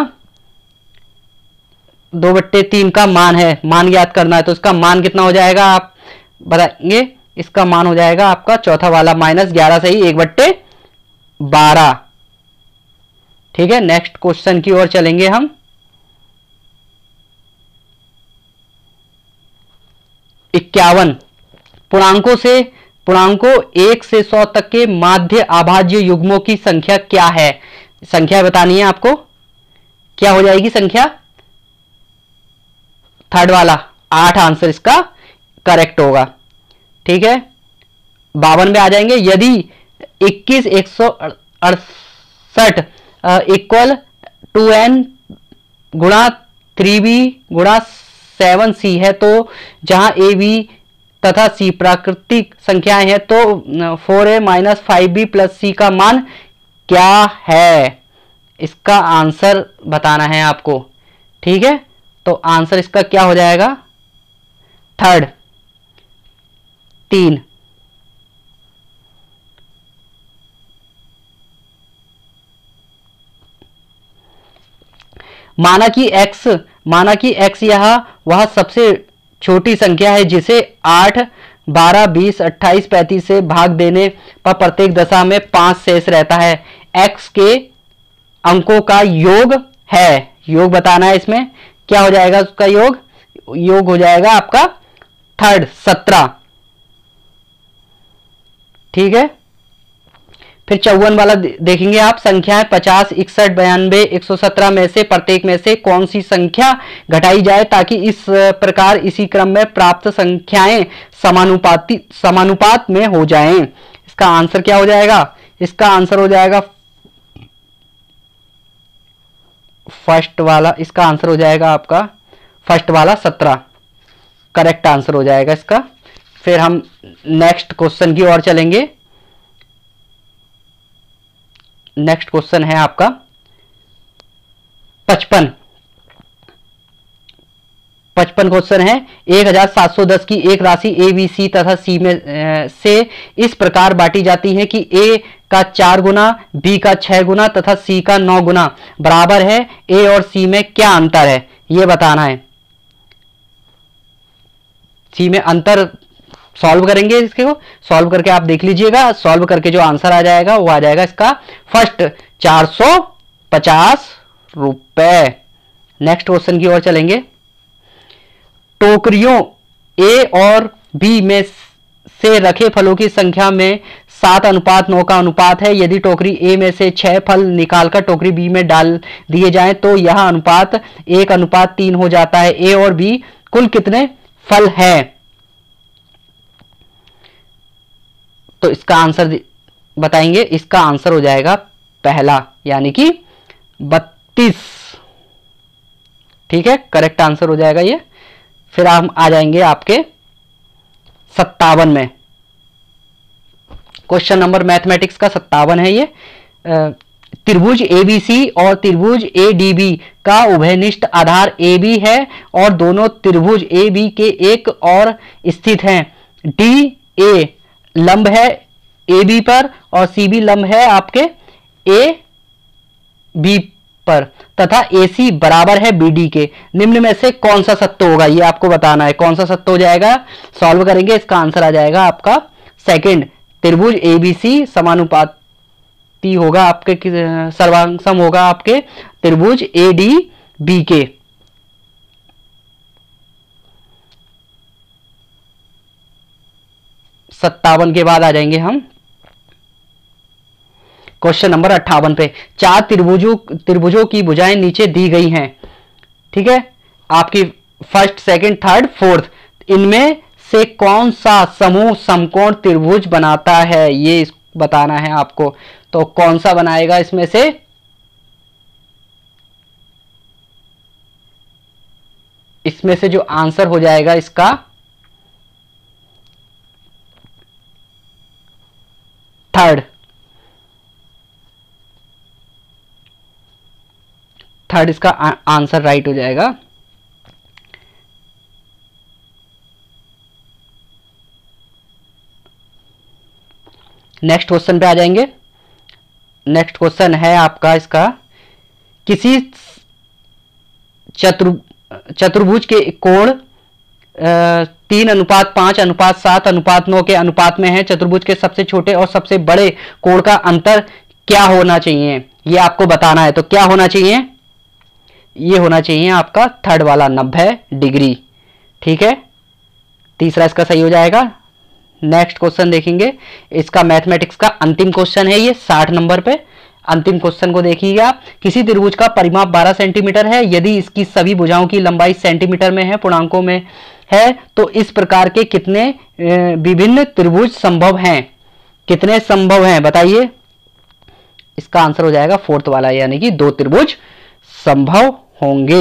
2/3 का मान है, मान ज्ञात करना है। तो इसका मान कितना हो जाएगा आप बताएंगे। इसका मान हो जाएगा आपका चौथा वाला माइनस 11 सही 1/12। ठीक है, नेक्स्ट क्वेश्चन की ओर चलेंगे हम। इक्यावन पूर्णांकों 1 से 100 तक के माध्य अभाज्य युग्मों की संख्या क्या है। संख्या बतानी है आपको, क्या हो जाएगी संख्या। थर्ड वाला 8 आंसर इसका करेक्ट होगा। ठीक है, 52 में आ जाएंगे। यदि 21 168 इक्वल 2n गुणा 3b गुणा 7c है, तो जहां a b तथा c प्राकृतिक संख्याएं हैं, तो 4a minus 5b plus c का मान क्या है, इसका आंसर बताना है आपको। ठीक है, तो आंसर इसका क्या हो जाएगा, थर्ड 3। माना कि x यह वह सबसे छोटी संख्या है जिसे 8, 12, 20, 28, 35 से भाग देने पर प्रत्येक दशा में 5 शेष रहता है। x के अंकों का योग है, योग बताना है। इसमें क्या हो जाएगा उसका योग हो जाएगा आपका थर्ड 17। ठीक है, फिर 54 वाला देखेंगे आप। संख्याएं 50, 61, 92, 117 में से प्रत्येक में से कौन सी संख्या घटाई जाए ताकि इस प्रकार इसी क्रम में प्राप्त संख्याएं समानुपात में हो जाएं। इसका आंसर क्या हो जाएगा, इसका आंसर हो जाएगा फर्स्ट वाला। इसका आंसर हो जाएगा आपका फर्स्ट वाला 17 करेक्ट आंसर हो जाएगा इसका। फिर हम नेक्स्ट क्वेश्चन की ओर चलेंगे। नेक्स्ट क्वेश्चन है आपका 55 क्वेश्चन है। 1710 की एक राशि ए बी सी तथा सी में से इस प्रकार बांटी जाती है कि ए का 4 गुना, बी का 6 गुना तथा सी का 9 गुना बराबर है। ए और सी में क्या अंतर है यह बताना है। सी में अंतर सॉल्व करेंगे, इसके को सॉल्व करके आप देख लीजिएगा। सॉल्व करके जो आंसर आ जाएगा वो आ जाएगा इसका फर्स्ट 450 रुपए। नेक्स्ट क्वेश्चन की ओर चलेंगे। टोकरियों ए और बी में से रखे फलों की संख्या में 7:9 का अनुपात है। यदि टोकरी ए में से 6 फल निकालकर टोकरी बी में डाल दिए जाएं तो यह अनुपात 1:3 हो जाता है। ए और बी कुल कितने फल हैं, तो इसका आंसर बताएंगे। इसका आंसर हो जाएगा पहला यानी कि 32। ठीक है, करेक्ट आंसर हो जाएगा ये। फिर हम आ जाएंगे आपके 57 में। क्वेश्चन नंबर मैथमेटिक्स का 57 है ये। त्रिभुज एबीसी और त्रिभुज एडीबी का उभयनिष्ठ आधार AB है और दोनों त्रिभुज AB के एक और स्थित हैं। DA लंब है AB पर और CB लंब है आपके AB पर तथा AC बराबर है BD के। निम्न में से कौन सा सत्य होगा ये आपको बताना है। कौन सा सत्य हो जाएगा, सॉल्व करेंगे। इसका आंसर आ जाएगा आपका सेकंड, त्रिभुज ABC समानुपाती होगा आपके, सर्वांगसम होगा आपके त्रिभुज ADB के। सत्तावन के बाद आ जाएंगे हम क्वेश्चन नंबर 58 पे। 4 त्रिभुजों की भुजाएं नीचे दी गई हैं। ठीक है, आपकी फर्स्ट, सेकंड, थर्ड, फोर्थ, इनमें से कौन सा समूह समकोण त्रिभुज बनाता है, ये बताना है आपको। तो कौन सा बनाएगा इसमें से? इसमें से जो आंसर हो जाएगा इसका थर्ड इसका आंसर राइट हो जाएगा। नेक्स्ट क्वेश्चन पे आ जाएंगे। नेक्स्ट क्वेश्चन है आपका इसका, किसी चतुर्भुज के कोण 3:5:7:9 के अनुपात में है। चतुर्भुज के सबसे छोटे और सबसे बड़े कोण का अंतर क्या होना चाहिए, ये आपको बताना है। तो क्या होना चाहिए? ये होना चाहिए आपका थर्ड वाला 90 डिग्री। ठीक है, तीसरा इसका सही हो जाएगा। नेक्स्ट क्वेश्चन देखेंगे, इसका मैथमेटिक्स का अंतिम क्वेश्चन है, ये 60 नंबर पे। अंतिम क्वेश्चन को देखिएगा, किसी त्रिभुज का परिमाप 12 सेंटीमीटर है, यदि इसकी सभी भुजाओं की लंबाई सेंटीमीटर में है, पूर्णांकों में है, तो इस प्रकार के कितने विभिन्न त्रिभुज संभव हैं? कितने संभव हैं बताइए? इसका आंसर हो जाएगा फोर्थ वाला, यानी कि 2 त्रिभुज संभव होंगे।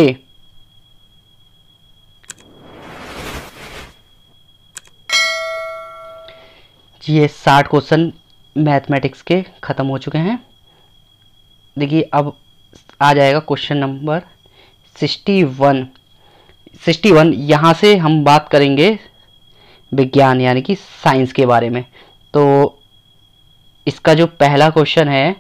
ये 60 क्वेश्चन मैथमेटिक्स के खत्म हो चुके हैं। देखिए अब आ जाएगा क्वेश्चन नंबर 61। यहाँ से हम बात करेंगे विज्ञान यानी कि साइंस के बारे में। तो इसका जो पहला क्वेश्चन है,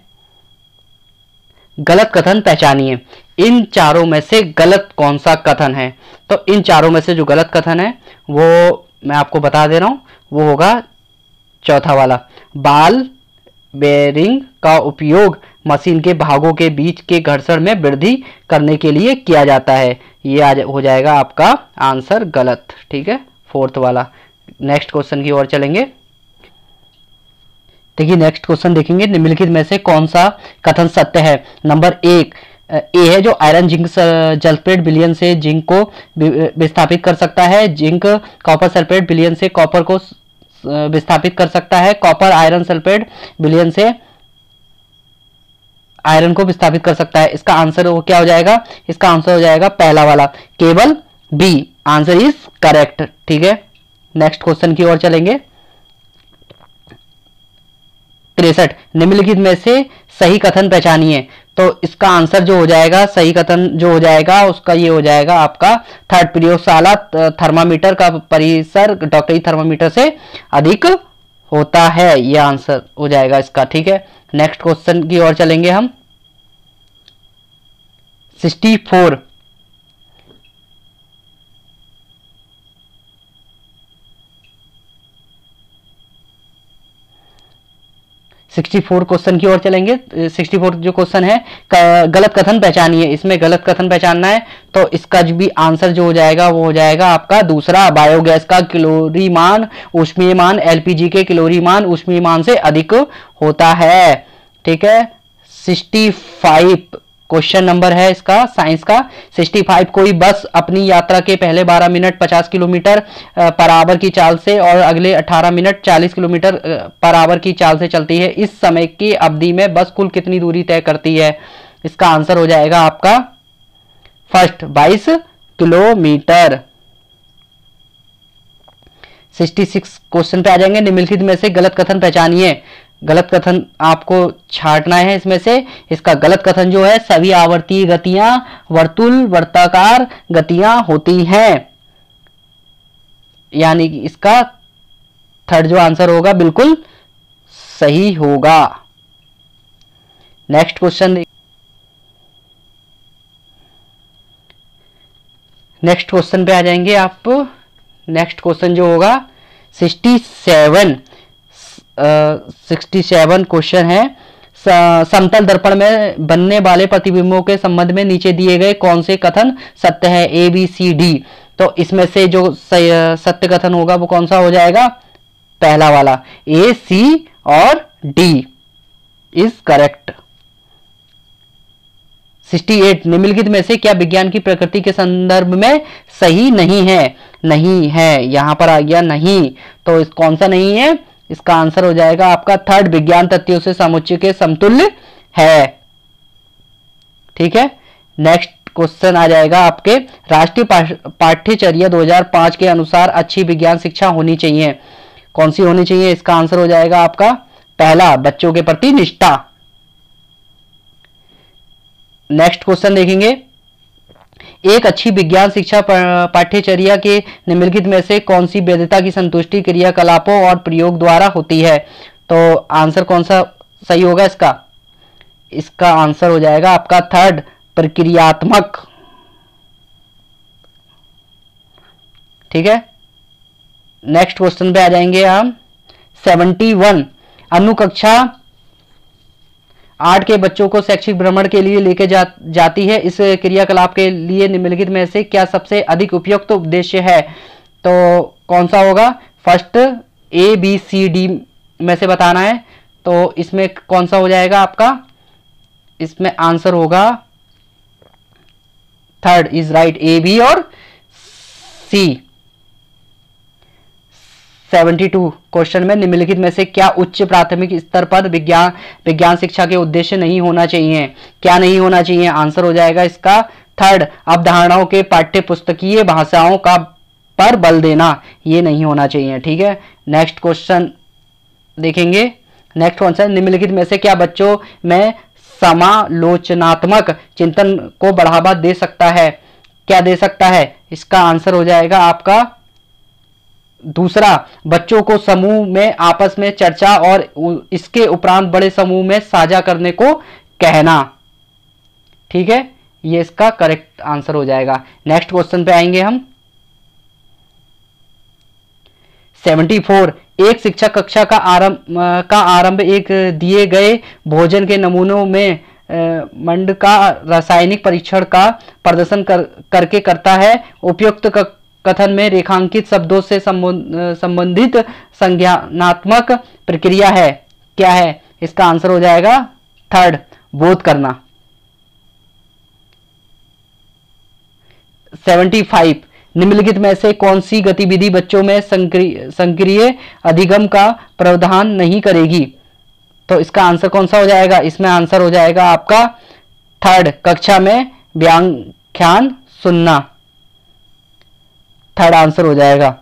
गलत कथन पहचानिए। इन चारों में से गलत कौन सा कथन है? तो इन चारों में से जो गलत कथन है वो मैं आपको बता दे रहा हूं, वो होगा चौथा वाला, बाल बेरिंग का उपयोग मशीन के भागों के बीच के घर्षण में वृद्धि करने के लिए किया जाता है। ये हो जाएगा आपका आंसर गलत। ठीक है, फोर्थ वाला। नेक्स्ट क्वेश्चन की ओर चलेंगे। देखिए नेक्स्ट क्वेश्चन देखेंगे, निम्नलिखित में से कौन सा कथन सत्य है? नंबर 1 ए है, जो आयरन जिंक सल्फेट विलयन से जिंक को विस्थापित कर सकता है। जिंक कॉपर सल्फेट विलयन से कॉपर को विस्थापित कर सकता है। कॉपर आयरन सल्फेट विलयन से आयरन को विस्थापित कर सकता है। इसका आंसर वो क्या हो जाएगा? इसका आंसर हो जाएगा पहला वाला, केवल बी। Answer is correct. ठीक है, नेक्स्ट क्वेश्चन की ओर चलेंगे। 63 निम्नलिखित में से सही कथन पहचानिए। तो इसका आंसर जो हो जाएगा, सही कथन जो हो जाएगा उसका ये हो जाएगा आपका थर्ड, प्रयोगशाला थर्मामीटर का परिसर डॉक्टरी थर्मामीटर से अधिक होता है। ये आंसर हो जाएगा इसका। ठीक है, नेक्स्ट क्वेश्चन की ओर चलेंगे हम। 64 क्वेश्चन की ओर चलेंगे। 64 जो क्वेश्चन है, गलत कथन पहचानिए। इसमें गलत कथन पहचानना है, तो इसका जो भी आंसर जो हो जाएगा वो हो जाएगा आपका दूसरा, बायोगैस का कैलोरीमान ऊष्मीयमान एलपीजी के कैलोरीमान ऊष्मीयमान से अधिक होता है। ठीक है, 65 क्वेश्चन नंबर है इसका साइंस का। 65 कोई बस अपनी यात्रा के पहले 12 मिनट 50 किलोमीटर पर आवर की चाल से और अगले 18 मिनट 40 किलोमीटर पर आवर की चाल से चलती है। इस समय की अवधि में बस कुल कितनी दूरी तय करती है? इसका आंसर हो जाएगा आपका फर्स्ट, 22 किलोमीटर। 66 क्वेश्चन पे आ जाएंगे। निम्नलिखित में से गलत कथन पहचानिए। गलत कथन आपको छांटना है इसमें से। इसका गलत कथन जो है, सभी आवर्तीय गतियां वर्तुल वर्ताकार गतियां होती हैं, यानी कि इसका थर्ड जो आंसर होगा बिल्कुल सही होगा। नेक्स्ट क्वेश्चन, नेक्स्ट क्वेश्चन पे आ जाएंगे आप। नेक्स्ट क्वेश्चन जो होगा 67 क्वेश्चन है, समतल दर्पण में बनने वाले प्रतिबिंबों के संबंध में नीचे दिए गए कौन से कथन सत्य है? A B C D. तो इसमें से जो सत्य कथन होगा वो कौन सा हो जाएगा? पहला वाला, ए सी और डी इज करेक्ट। 68 निम्नलिखित में से क्या विज्ञान की प्रकृति के संदर्भ में सही नहीं है? नहीं है, यहां पर आ गया नहीं, तो इस कौन सा नहीं है? इसका आंसर हो जाएगा आपका थर्ड, विज्ञान तथ्यों से समुच्चय के समतुल्य है। ठीक है, नेक्स्ट क्वेश्चन आ जाएगा आपके, राष्ट्रीय पाठ्यचर्या 2005 के अनुसार अच्छी विज्ञान शिक्षा होनी चाहिए, कौन सी होनी चाहिए? इसका आंसर हो जाएगा आपका पहला, बच्चों के प्रति निष्ठा। नेक्स्ट क्वेश्चन देखेंगे, एक अच्छी विज्ञान शिक्षा पाठ्यचर्या के निम्नलिखित में से कौन सी वैधता की संतुष्टि क्रियाकलापों और प्रयोग द्वारा होती है? तो आंसर कौन सा सही होगा इसका? इसका आंसर हो जाएगा आपका थर्ड, प्रक्रियात्मक। ठीक है, नेक्स्ट क्वेश्चन पे आ जाएंगे हम। 71 अनुकक्षा 8 के बच्चों को शैक्षिक भ्रमण के लिए लेके जाती है, इस क्रियाकलाप के लिए निम्नलिखित में से क्या सबसे अधिक उपयुक्त उद्देश्य है? तो कौन सा होगा? फर्स्ट, ABCD में से बताना है, तो इसमें कौन सा हो जाएगा आपका? इसमें आंसर होगा third is right, A, B और C। 72 क्वेश्चन में निम्नलिखित में से क्या उच्च प्राथमिक स्तर पर विज्ञान शिक्षा के उद्देश्य नहीं होना चाहिए? क्या नहीं होना चाहिए? आंसर हो जाएगा इसका थर्ड, अवधारणाओं के पाठ्य पुस्तकीय भाषाओं का पर बल देना, ये नहीं होना चाहिए। ठीक है, नेक्स्ट क्वेश्चन देखेंगे। नेक्स्ट क्वेश्चन, निम्नलिखित में से क्या बच्चों में समालोचनात्मक चिंतन को बढ़ावा दे सकता है? क्या दे सकता है? इसका आंसर हो जाएगा आपका दूसरा, बच्चों को समूह में आपस में चर्चा और इसके उपरांत बड़े समूह में साझा करने को कहना। ठीक है, ये इसका करेक्ट आंसर हो जाएगा। नेक्स्ट क्वेश्चन पे आएंगे हम। 74 एक शिक्षक कक्षा का आरंभ एक दिए गए भोजन के नमूनों में मंड का रासायनिक परीक्षण का प्रदर्शन करके करता है। उपयुक्त कथन में रेखांकित शब्दों से संबंधित संज्ञानात्मक प्रक्रिया है, क्या है? इसका आंसर हो जाएगा थर्ड, बोध करना। 75 निम्नलिखित में से कौन सी गतिविधि बच्चों में सक्रिय अधिगम का प्रावधान नहीं करेगी? तो इसका आंसर कौन सा हो जाएगा? इसमें आंसर हो जाएगा आपका थर्ड, कक्षा में व्याख्यान सुनना, थर्ड आंसर हो जाएगा।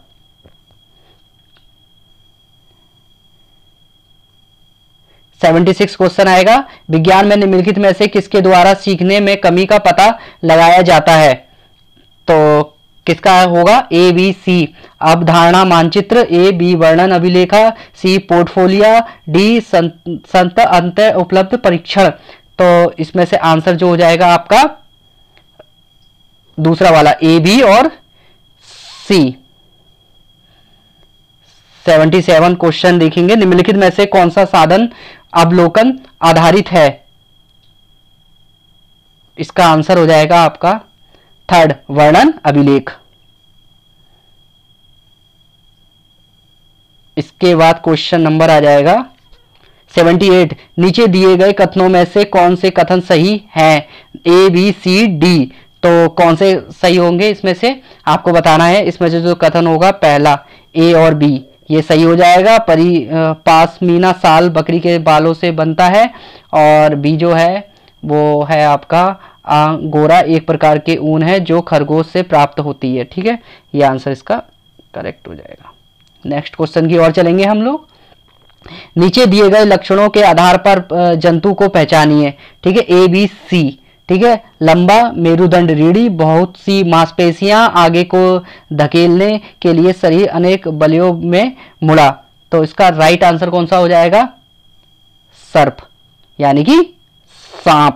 क्वेश्चन आएगा, विज्ञान में निम्नलिखित में से किसके द्वारा सीखने में कमी का पता लगाया जाता है? तो किसका होगा? A, B, C अवधारणा मानचित्र, A, B वर्णन अभिलेखा, C पोर्टफोलियो, D संत अंत उपलब्ध परीक्षण। तो इसमें से आंसर जो हो जाएगा आपका दूसरा वाला, A, B और C। 77 क्वेश्चन देखेंगे, निम्नलिखित में से कौन सा साधन अवलोकन आधारित है? इसका आंसर हो जाएगा आपका थर्ड, वर्णन अभिलेख। इसके बाद क्वेश्चन नंबर आ जाएगा 78 नीचे दिए गए कथनों में से कौन से कथन सही हैं? A, B, C, D। तो कौन से सही होंगे इसमें से आपको बताना है। इसमें से जो कथन होगा पहला, A और B, ये सही हो जाएगा। पाशमीना शाल बकरी के बालों से बनता है, और B जो है वो है आपका अंगोरा, एक प्रकार के ऊन है जो खरगोश से प्राप्त होती है। ठीक है, ये आंसर इसका करेक्ट हो जाएगा। नेक्स्ट क्वेश्चन की ओर चलेंगे हम लोग। नीचे दिए गए लक्षणों के आधार पर जंतु को पहचानिए। ठीक है, A, B, C। ठीक है, लंबा मेरुदंड रीढ़ी, बहुत सी मांसपेशियां आगे को धकेलने के लिए शरीर अनेक बलियों में मुड़ा। तो इसका राइट आंसर कौन सा हो जाएगा? सर्प, यानी कि सांप।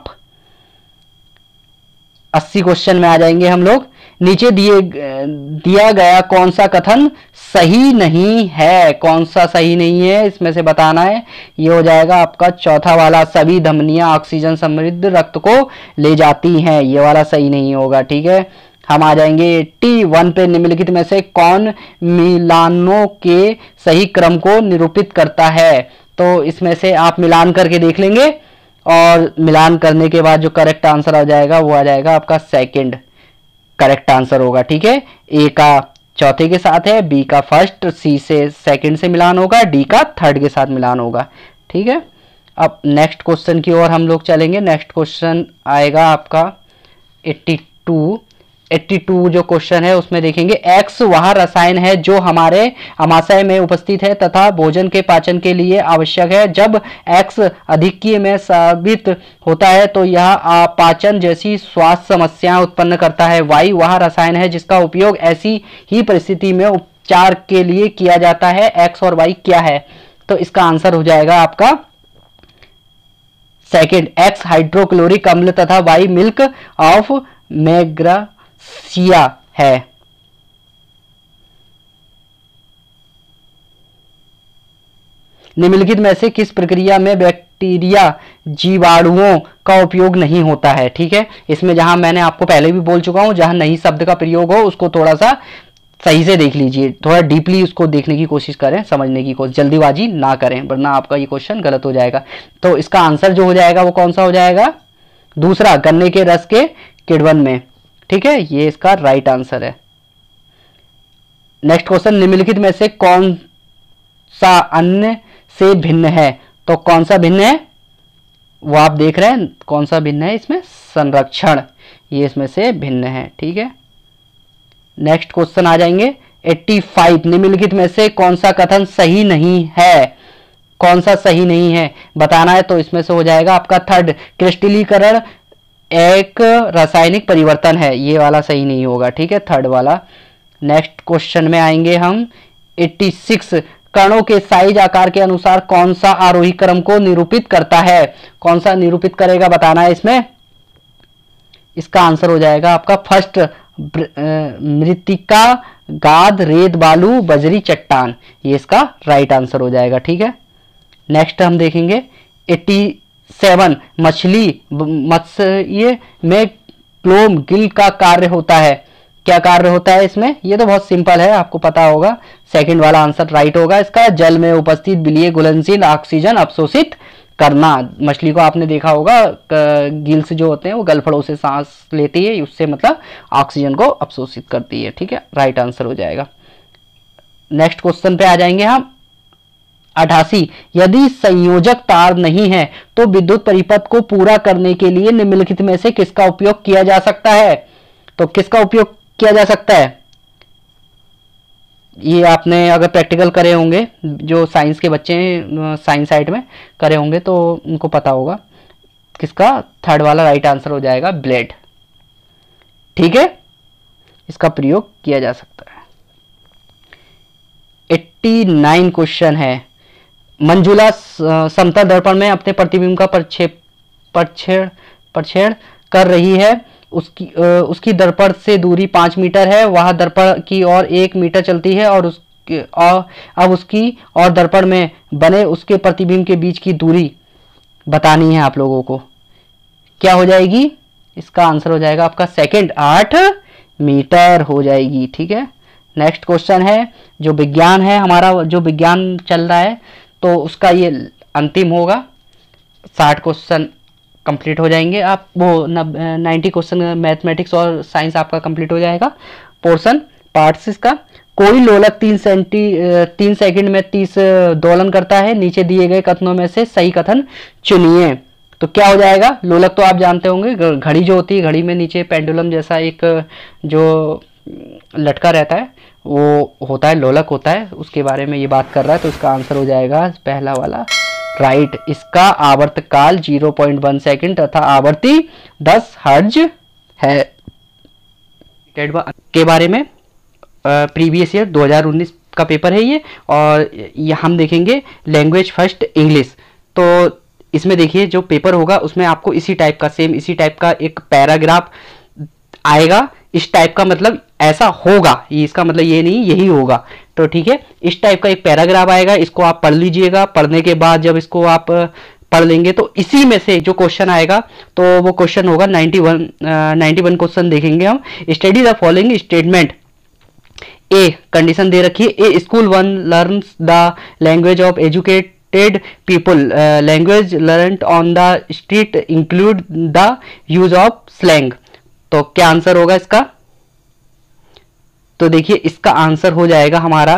80 क्वेश्चन में आ जाएंगे हम लोग। नीचे दिया गया कौन सा कथन सही नहीं है? कौन सा सही नहीं है इसमें से बताना है। ये हो जाएगा आपका चौथा वाला, सभी धमनियां ऑक्सीजन समृद्ध रक्त को ले जाती हैं, ये वाला सही नहीं होगा। ठीक है, हम आ जाएंगे 81 पे। निम्नलिखित में से कौन मिलानों के सही क्रम को निरूपित करता है? तो इसमें से आप मिलान करके देख लेंगे और मिलान करने के बाद जो करेक्ट आंसर आ जाएगा वो आ जाएगा आपका सेकंड करेक्ट आंसर होगा। ठीक है, ए का चौथे के साथ है, बी का फर्स्ट, सी से सेकंड से मिलान होगा, डी का थर्ड के साथ मिलान होगा। ठीक है, अब नेक्स्ट क्वेश्चन की ओर हम लोग चलेंगे। नेक्स्ट क्वेश्चन आएगा आपका 82 जो क्वेश्चन है उसमें देखेंगे एक्स वह रसायन है जो हमारे आमाशय में उपस्थित है तथा भोजन के पाचन के लिए आवश्यक है। जब एक्स अधिकीय में साबित होता है तो यह पाचन जैसी स्वास्थ्य समस्याएं उत्पन्न करता है। वाई वह रसायन है जिसका उपयोग ऐसी ही परिस्थिति में उपचार के लिए किया जाता है। एक्स और वाई क्या है? तो इसका आंसर हो जाएगा आपका सेकंड, एक्स हाइड्रोक्लोरिक अम्ल तथा वाई मिल्क ऑफ मैग्नेशिया है। निम्नलिखित में से किस प्रक्रिया में बैक्टीरिया जीवाणुओं का उपयोग नहीं होता है? ठीक है, इसमें जहां मैंने आपको पहले भी बोल चुका हूं, जहां नहीं शब्द का प्रयोग हो उसको थोड़ा सा सही से देख लीजिए, थोड़ा डीपली उसको देखने की कोशिश करें, समझने की कोशिश, जल्दीबाजी ना करें वरना आपका ये क्वेश्चन गलत हो जाएगा। तो इसका आंसर जो हो जाएगा वो कौन सा हो जाएगा? दूसरा, गन्ने के रस के किण्वन में। ठीक है, ये इसका राइट आंसर है। नेक्स्ट क्वेश्चन, निम्नलिखित में से कौन सा अन्य से भिन्न है? तो कौन सा भिन्न है वो आप देख रहे हैं, कौन सा भिन्न है इसमें? संरक्षण, ये इसमें से भिन्न है। ठीक है, नेक्स्ट क्वेश्चन आ जाएंगे 85, निम्नलिखित में से कौन सा कथन सही नहीं है? कौन सा सही नहीं है बताना है, तो इसमें से हो जाएगा आपका थर्ड, क्रिस्टलीकरण एक रासायनिक परिवर्तन है, ये वाला सही नहीं होगा। ठीक है, थर्ड वाला। नेक्स्ट क्वेश्चन में आएंगे हम 86, कणों के साइज आकार के अनुसार कौन सा आरोही क्रम को निरूपित करता है? कौन सा निरूपित करेगा बताना है इसमें। इसका आंसर हो जाएगा आपका फर्स्ट, मृत्तिका, गाद, रेत, बालू, बजरी, चट्टान, ये इसका राइट आंसर हो जाएगा। ठीक है, नेक्स्ट हम देखेंगे 87, मत्स्य में क्लोम गिल का कार्य होता है। क्या कार्य होता है इसमें? ये तो बहुत सिंपल है, आपको पता होगा। सेकंड वाला आंसर राइट होगा इसका, जल में उपस्थित बिलीय घुलनशील ऑक्सीजन अवशोषित करना। मछली को आपने देखा होगा, गिल्स जो होते हैं वो गलफड़ों से सांस लेती है, उससे मतलब ऑक्सीजन को अवशोषित करती है। ठीक है, राइट आंसर हो जाएगा। नेक्स्ट क्वेश्चन पे आ जाएंगे हम 88, यदि संयोजक तार नहीं है तो विद्युत परिपथ को पूरा करने के लिए निम्नलिखित में से किसका उपयोग किया जा सकता है? तो किसका उपयोग किया जा सकता है? ये आपने अगर प्रैक्टिकल करे होंगे, जो साइंस के बच्चे हैं साइंस साइड में करे होंगे तो उनको पता होगा। किसका? थर्ड वाला राइट आंसर हो जाएगा ब्लेड। ठीक है, इसका प्रयोग किया जा सकता है। 89 क्वेश्चन है, मंजुला समतल दर्पण में अपने प्रतिबिंब का प्रक्षेपण कर रही है। उसकी दर्पण से दूरी 5 मीटर है। वह दर्पण की ओर 1 मीटर चलती है और अब उसकी और दर्पण में बने उसके प्रतिबिंब के बीच की दूरी बतानी है आप लोगों को। क्या हो जाएगी? इसका आंसर हो जाएगा आपका सेकंड, 8 मीटर हो जाएगी। ठीक है, नेक्स्ट क्वेश्चन है जो विज्ञान है, हमारा जो विज्ञान चल रहा है तो उसका ये अंतिम होगा। 60 क्वेश्चन कंप्लीट हो जाएंगे, आप वो 90 क्वेश्चन मैथमेटिक्स और साइंस आपका कंप्लीट हो जाएगा पोर्शन पार्ट्स इसका। कोई लोलक 3 सेकंड में 30 दोलन करता है। नीचे दिए गए कथनों में से सही कथन चुनिए। तो क्या हो जाएगा? लोलक तो आप जानते होंगे, घड़ी जो होती है, घड़ी में नीचे पेंडुलम जैसा एक जो लटका रहता है वो होता है, लोलक होता है, उसके बारे में ये बात कर रहा है। तो इसका आंसर हो जाएगा पहला वाला राइट। इसका आवर्तकाल 0.1 सेकंड तथा आवृत्ति 10 हर्ट्ज है। के बारे में प्रीवियस ईयर 2019 का पेपर है ये, और हम देखेंगे लैंग्वेज फर्स्ट इंग्लिश। तो इसमें देखिए जो पेपर होगा उसमें आपको इसी टाइप का, सेम इसी टाइप का एक पैराग्राफ आएगा। इस टाइप का मतलब ऐसा होगा, इसका मतलब ये नहीं यही होगा। तो ठीक है, इस टाइप का एक पैराग्राफ आएगा, इसको आप पढ़ लीजिएगा। पढ़ने के बाद जब इसको आप पढ़ लेंगे तो इसी में से जो क्वेश्चन आएगा तो वो क्वेश्चन होगा 91 क्वेश्चन देखेंगे हम। Study the following statement. A condition दे रखी है, a school one learns the language of educate educated people. Language learned on the street include the use of slang. तो क्या आंसर होगा इसका? तो देखिए इसका आंसर हो जाएगा हमारा,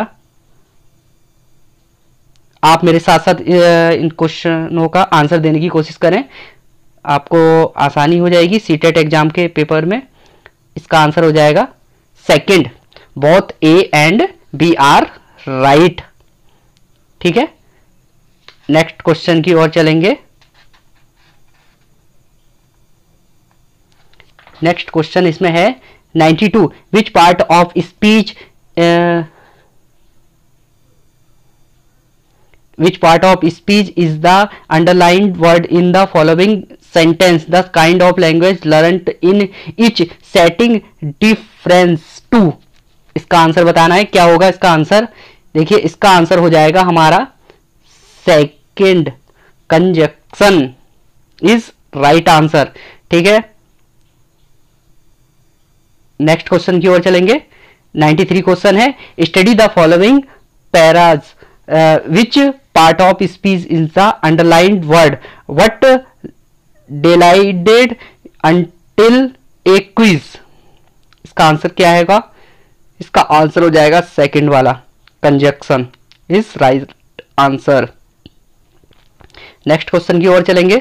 आप मेरे साथ साथ इन क्वेश्चनों का आंसर देने की कोशिश करें, आपको आसानी हो जाएगी सीटेट एग्जाम के पेपर में। इसका आंसर हो जाएगा second, both A and B are right. ठीक है, नेक्स्ट क्वेश्चन की ओर चलेंगे। नेक्स्ट क्वेश्चन इसमें है 92, which part of speech which part of speech is the underlined word in the following sentence? The kind of language learned in each setting difference to. इसका answer बताना है, क्या होगा इसका आंसर? देखिए इसका आंसर हो जाएगा हमारा second, conjunction is right answer. ठीक है, नेक्स्ट क्वेश्चन की ओर चलेंगे। 93 क्वेश्चन है, study the following passage, which part of speech is the underlined word, what delayed until a quiz. इसका आंसर क्या आएगा? इसका आंसर हो जाएगा सेकंड वाला, conjunction is right answer. Next question की ओर चलेंगे।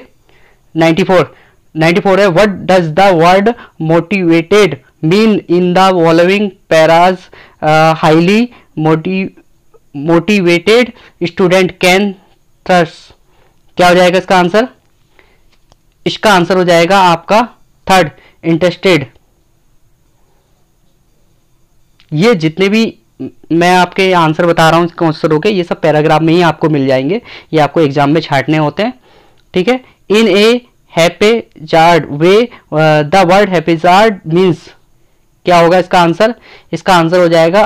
94 है, what does the word motivated mean in the following passage? Highly motivated student can thirst. क्या हो जाएगा इसका आंसर? इसका आंसर हो जाएगा आपका थर्ड, इंटरेस्टेड। ये जितने भी मैं आपके आंसर बता रहा हूं क्वेश्चनों के, ये सब पैराग्राफ में ही आपको मिल जाएंगे, ये आपको एग्जाम में छांटने होते हैं। ठीक है, in a haphazard way, the word haphazard means, क्या होगा इसका आंसर? इसका आंसर हो जाएगा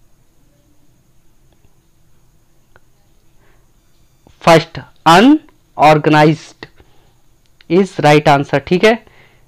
first, unorganized is right answer. ठीक है,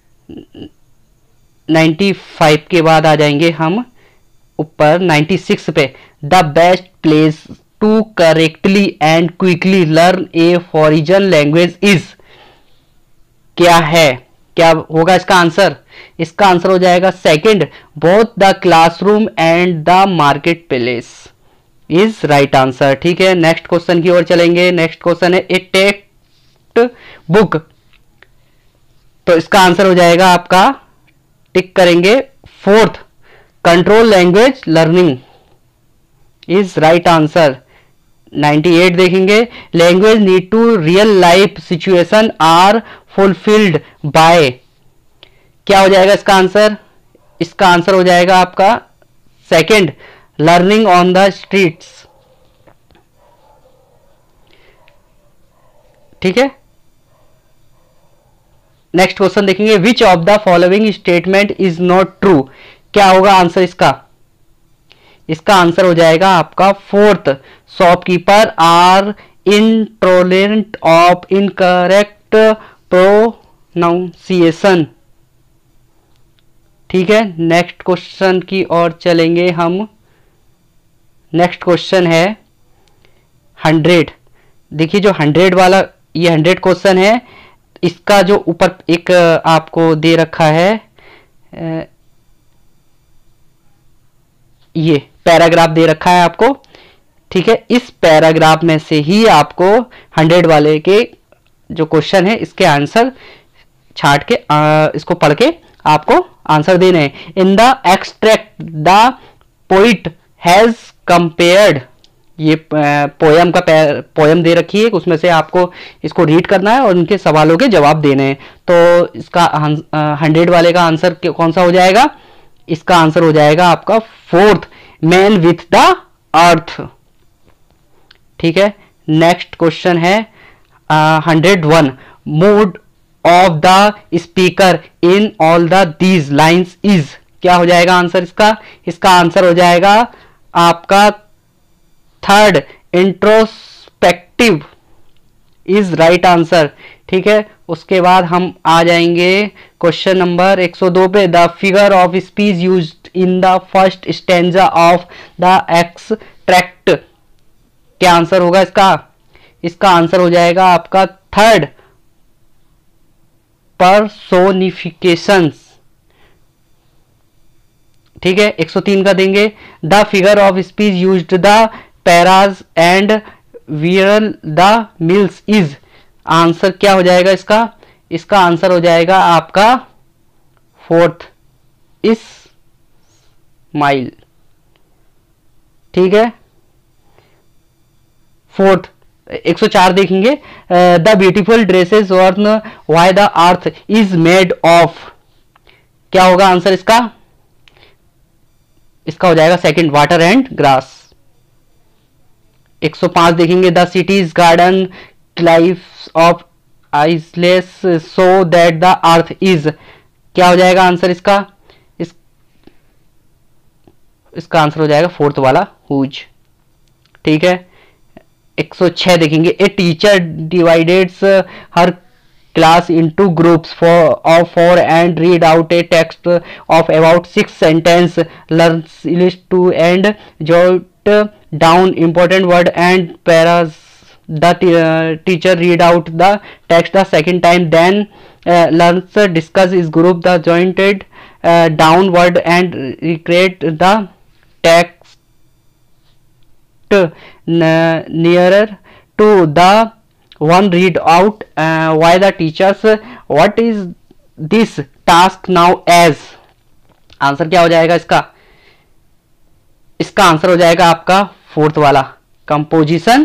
95 के बाद आ जाएंगे हम ऊपर 96 पे। The best place to correctly and quickly learn a foreign language is, क्या है? क्या होगा इसका आंसर? इसका आंसर हो जाएगा second, both the classroom and the market place is right answer. ठीक है, नेक्स्ट क्वेश्चन की ओर चलेंगे। नेक्स्ट क्वेश्चन है, ए टेक्स्ट बुक, तो इसका आंसर हो जाएगा आपका, टिक करेंगे, fourth, control language learning is right answer. 98 देखेंगे, language need to real life situation are fulfilled by, क्या हो जाएगा इसका आंसर? इसका आंसर हो जाएगा आपका second, learning on the streets. ठीक है, नेक्स्ट क्वेश्चन देखेंगे, which of the following statement is not true, क्या होगा आंसर इसका? इसका आंसर हो जाएगा आपका fourth, shopkeeper are intolerant of incorrect pronunciation. ठीक है, नेक्स्ट क्वेश्चन की ओर चलेंगे हम। नेक्स्ट क्वेश्चन है 100। देखिए जो 100 वाला, ये 100 क्वेश्चन है, इसका जो ऊपर एक आपको दे रखा है, ये पैराग्राफ दे रखा है आपको। ठीक है, इस पैराग्राफ में से ही आपको 100 वाले के जो क्वेश्चन है इसके आंसर छाट के इसको पढ़ के आपको आंसर देने हैं। In the extract the poet has compared, ये पोयम का पोयम दे रखी है, उसमें से आपको इसको रीड करना है और उनके सवालों के जवाब देने हैं। तो इसका 100 वाले का आंसर कौन सा हो जाएगा? इसका आंसर हो जाएगा आपका fourth, man with the earth. ठीक है, नेक्स्ट क्वेश्चन है 101, mood of the speaker in all the these lines is, क्या हो जाएगा आंसर इसका? इसका आंसर हो जाएगा आपका third, introspective is right answer. ठीक है, उसके बाद हम आ जाएंगे क्वेश्चन नंबर 102 पे, the figure of speech used in the first stanza of the extract, क्या आंसर होगा इसका? इसका आंसर हो जाएगा आपका थर्ड, पर्सोनिफिकेशंस। ठीक है, 103 का देंगे, the figure of speech used the passage and whirl the mills is. Answer क्या हो जाएगा इसका? इसका आंसर हो जाएगा आपका फोर्थ, इस माइल। ठीक है, फोर्थ 104 देखेंगे, the beautiful dresses worn by the earth is made of. क्या होगा आंसर इसका? इसका हो जाएगा सेकंड, वाटर एंड ग्रास। 105 देखेंगे, the cities garden cliffs of iceless so that the earth is. क्या हो जाएगा आंसर इसका? इसका आंसर हो जाएगा फोर्थ वाला, हुज। ठीक है, 106 देखेंगे, a teacher divides her class into groups of 4 and read out a text of about 6 sentence, learns list to and jot down important word and phrases. The teacher read out the text the second time, then learns discuss is group the jointed downward and recreate the text nearer to the one read out why the teachers what is this task now as। Answer क्या हो जाएगा इसका? इसका answer हो जाएगा आपका fourth वाला, composition.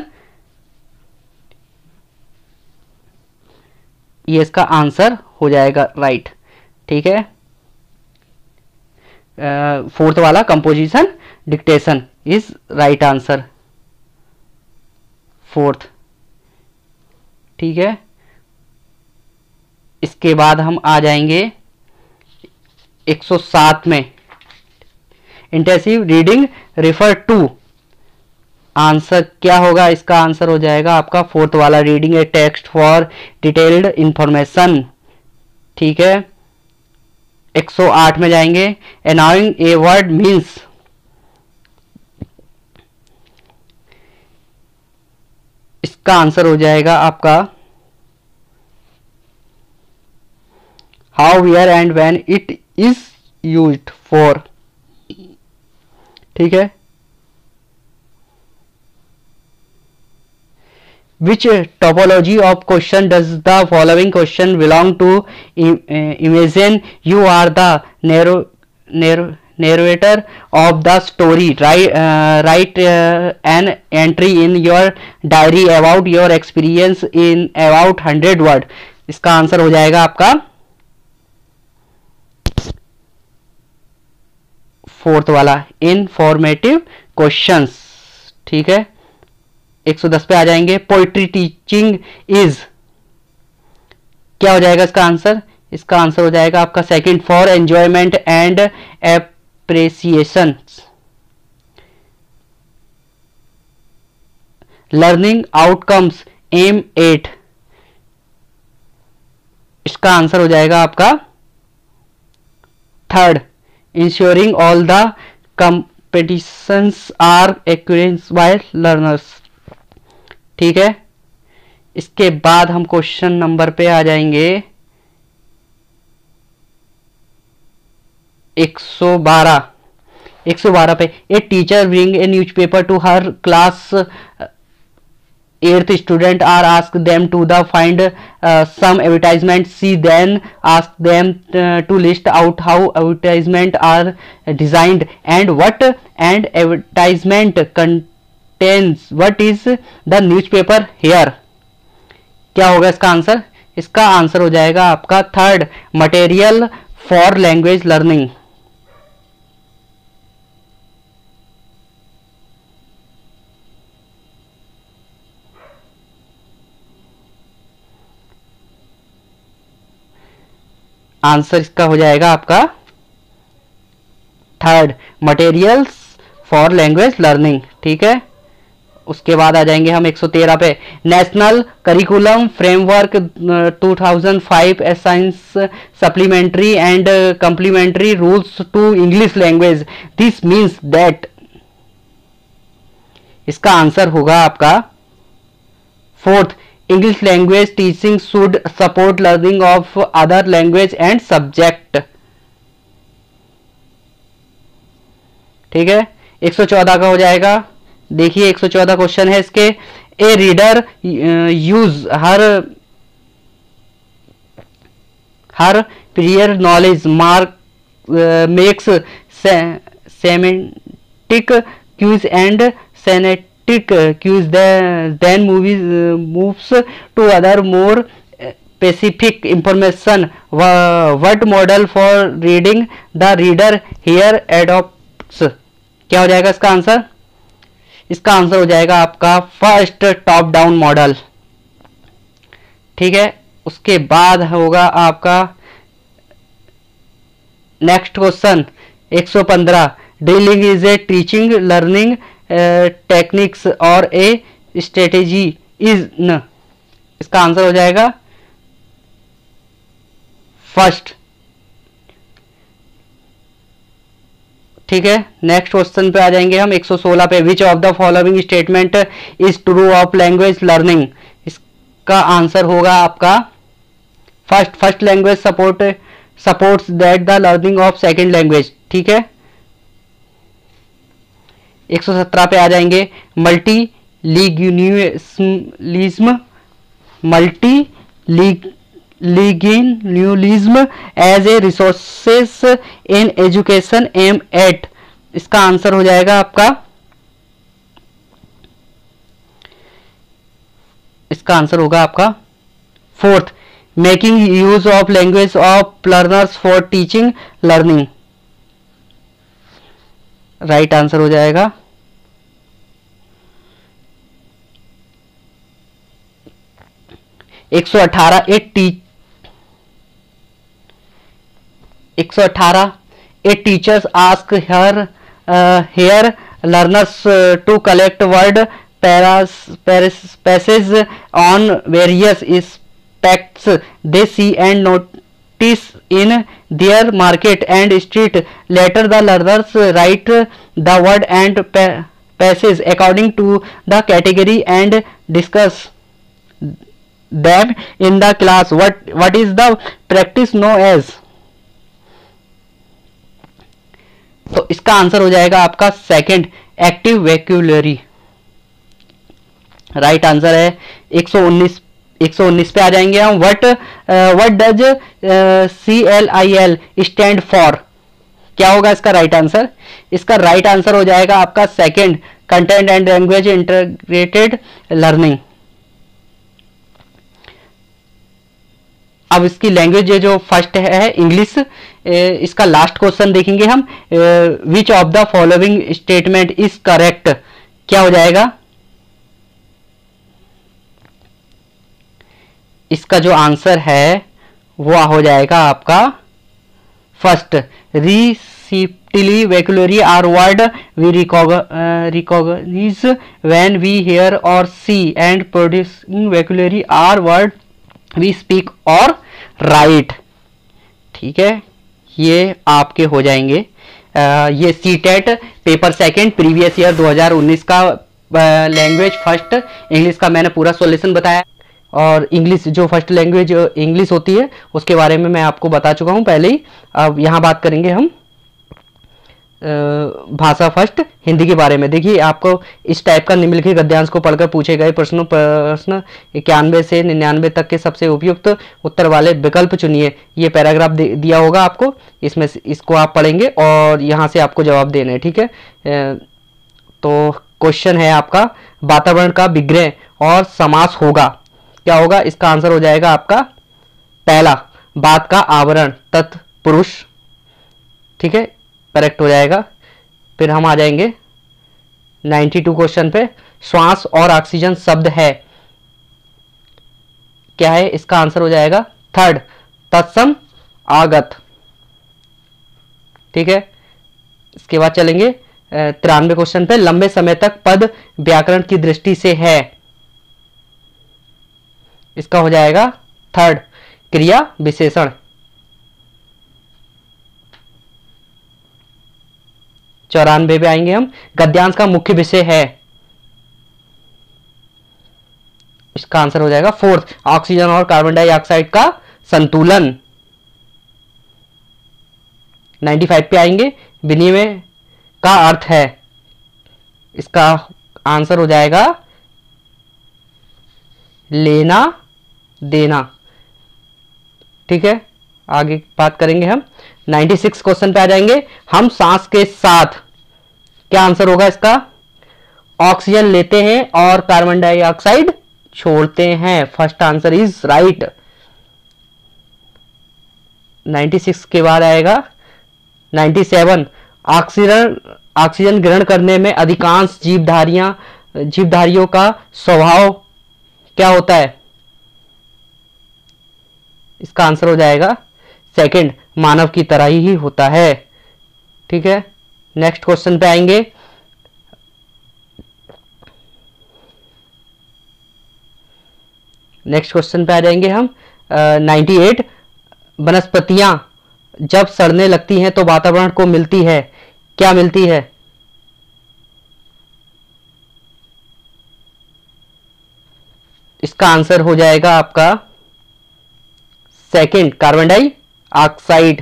ये इसका आंसर हो जाएगा राइट। ठीक है, फोर्थ वाला composition dictation is right answer, fourth. ठीक है, इसके बाद हम आ जाएंगे 107 में, intensive reading refer to. Answer क्या होगा? इसका आंसर हो जाएगा आपका फोर्थ वाला, reading a text for detailed information. ठीक है, 108 में जाएंगे, एनाउइंग ए वर्ड मीन्स। इसका आंसर हो जाएगा आपका how, where and when it is used for. ठीक है, which topology of question does the following question belong to? Imagine you are the narrator of the story. Write an entry in your diary about your experience in about 100 word। इसका answer हो जाएगा आपका fourth वाला, informative questions. ठीक है, 110 पे आ जाएंगे, पोइट्री टीचिंग इज। क्या हो जाएगा इसका आंसर? इसका आंसर हो जाएगा आपका second, for enjoyment and appreciation. Learning outcomes aim at. इसका आंसर हो जाएगा आपका third, ensuring all the competitions are experienced by learners. ठीक है, इसके बाद हम क्वेश्चन नंबर पे आ जाएंगे 112 पे, a teacher bring a newspaper to her class, 8th student are ask them to the find some advertisement, see then ask them to list out how advertisement are designed and what and advertisement contents, what is the newspaper here. क्या होगा इसका answer? इसका answer हो जाएगा आपका third, material for language learning. Answer इसका हो जाएगा आपका third, materials for language learning. ठीक है, उसके बाद आ जाएंगे हम 113 पे, national curriculum framework 2005 assigns supplementary and complementary roles to English language, this means that. इसका आंसर होगा आपका fourth, English language teaching should support learning of other language and subject. ठीक है, 114 का हो जाएगा। देखिए 114 क्वेश्चन है इसके। A reader use her prior knowledge mark makes semantic cues and syntactic cues then moves to other more specific information. What model for reading the reader here adopts? क्या हो जाएगा इसका आंसर? इसका आंसर हो जाएगा आपका फर्स्ट टॉप डाउन मॉडल। ठीक है, उसके बाद होगा आपका next question 115, drilling is a teaching learning techniques or a strategy is न। इसका आंसर हो जाएगा फर्स्ट। ठीक है, नेक्स्ट क्वेश्चन पे आ जाएंगे हम 116 पे। Which of the following statement is true of language learning? इसका आंसर होगा आपका first language supports that the learning of second language. ठीक है, 117 पे आ जाएंगे। Multilingualism as a resources in education aim at. इसका आंसर हो जाएगा आपका, इसका आंसर होगा आपका fourth, making use of language of learners for teaching learning. Right answer हो जाएगा 118, 118 a teachers ask hair learners to collect word passage on various aspects they see and notice in their market and street. Later the learners write the word and passage according to the category and discuss them in the class. What is the practice known as? तो इसका answer हो जाएगा आपका second, active vocabulary. Right answer है 119 पे आ जाएंगे हम। What does CLIL stand for? क्या होगा इसका राइट आंसर? इसका राइट आंसर हो जाएगा आपका second, content and language integrated learning. अब इसकी लैंग्वेज जो फर्स्ट है इंग्लिश। इसका लास्ट क्वेश्चन देखेंगे हम। Which of the following statement is correct? क्या हो जाएगा इसका जो आंसर है वो हो जाएगा आपका first, receptively vocabulary are word we recognise when we hear or see and producing vocabulary are word we speak or write. ठीक है, ये आपके हो जाएंगे। ये CTET paper second previous year 2019 का लैंग्वेज फर्स्ट इंग्लिश का मैंने पूरा सॉल्यूशन बताया। और इंग्लिश जो फर्स्ट लैंग्वेज इंग्लिश होती है उसके बारे में मैं आपको बता चुका हूं पहले ही। अब यहाँ बात करेंगे हम भाषा फर्स्ट हिंदी के बारे में। देखिए आपको इस टाइप का निम्नलिखित गद्यांश को पढ़कर पूछे गए प्रश्न 91 से 99 तक के सबसे उपयुक्त उत्तर वाले विकल्प चुनिए। ये पैराग्राफ दिया होगा आपको, इसमें इसको आप पढ़ेंगे और यहाँ से आपको जवाब देने हैं। ठीक है, तो क्वेश्चन है आपका, वातावरण का विग्रह और समास होगा। क्या होगा? इसका आंसर हो जाएगा आपका पहला, बात का आवरण तत्पुरुष। ठीक है, करेक्ट हो जाएगा। फिर हम आ जाएंगे 92 क्वेश्चन पे। श्वास और ऑक्सीजन शब्द है, क्या है? इसका आंसर हो जाएगा थर्ड, तत्सम आगत। ठीक है, इसके बाद चलेंगे 93 क्वेश्चन पे। लंबे समय तक पद व्याकरण की दृष्टि से है, इसका हो जाएगा थर्ड, क्रिया विशेषण। 94 पे आएंगे हम। गद्यांश का मुख्य विषय है, इसका आंसर हो जाएगा फोर्थ, ऑक्सीजन और कार्बन डाइऑक्साइड का संतुलन। 95 पे आएंगे, विनिमय का अर्थ है, इसका आंसर हो जाएगा लेना देना। ठीक है, आगे बात करेंगे हम। 96 क्वेश्चन पे आ जाएंगे हम। सांस के साथ, क्या आंसर होगा इसका? ऑक्सीजन लेते हैं और कार्बन डाइऑक्साइड छोड़ते हैं। First answer is right. 96 के बाद आएगा 97, ऑक्सीजन ग्रहण करने में अधिकांश जीवधारियों का स्वभाव क्या होता है? इसका आंसर हो जाएगा सेकंड, मानव की तरह ही होता है। ठीक है, नेक्स्ट क्वेश्चन पे आएंगे। नेक्स्ट क्वेश्चन पे आ जाएंगे हम। 98, वनस्पतियां जब सड़ने लगती हैं तो वातावरण को मिलती है, क्या मिलती है? इसका आंसर हो जाएगा आपका second, carbon dioxide.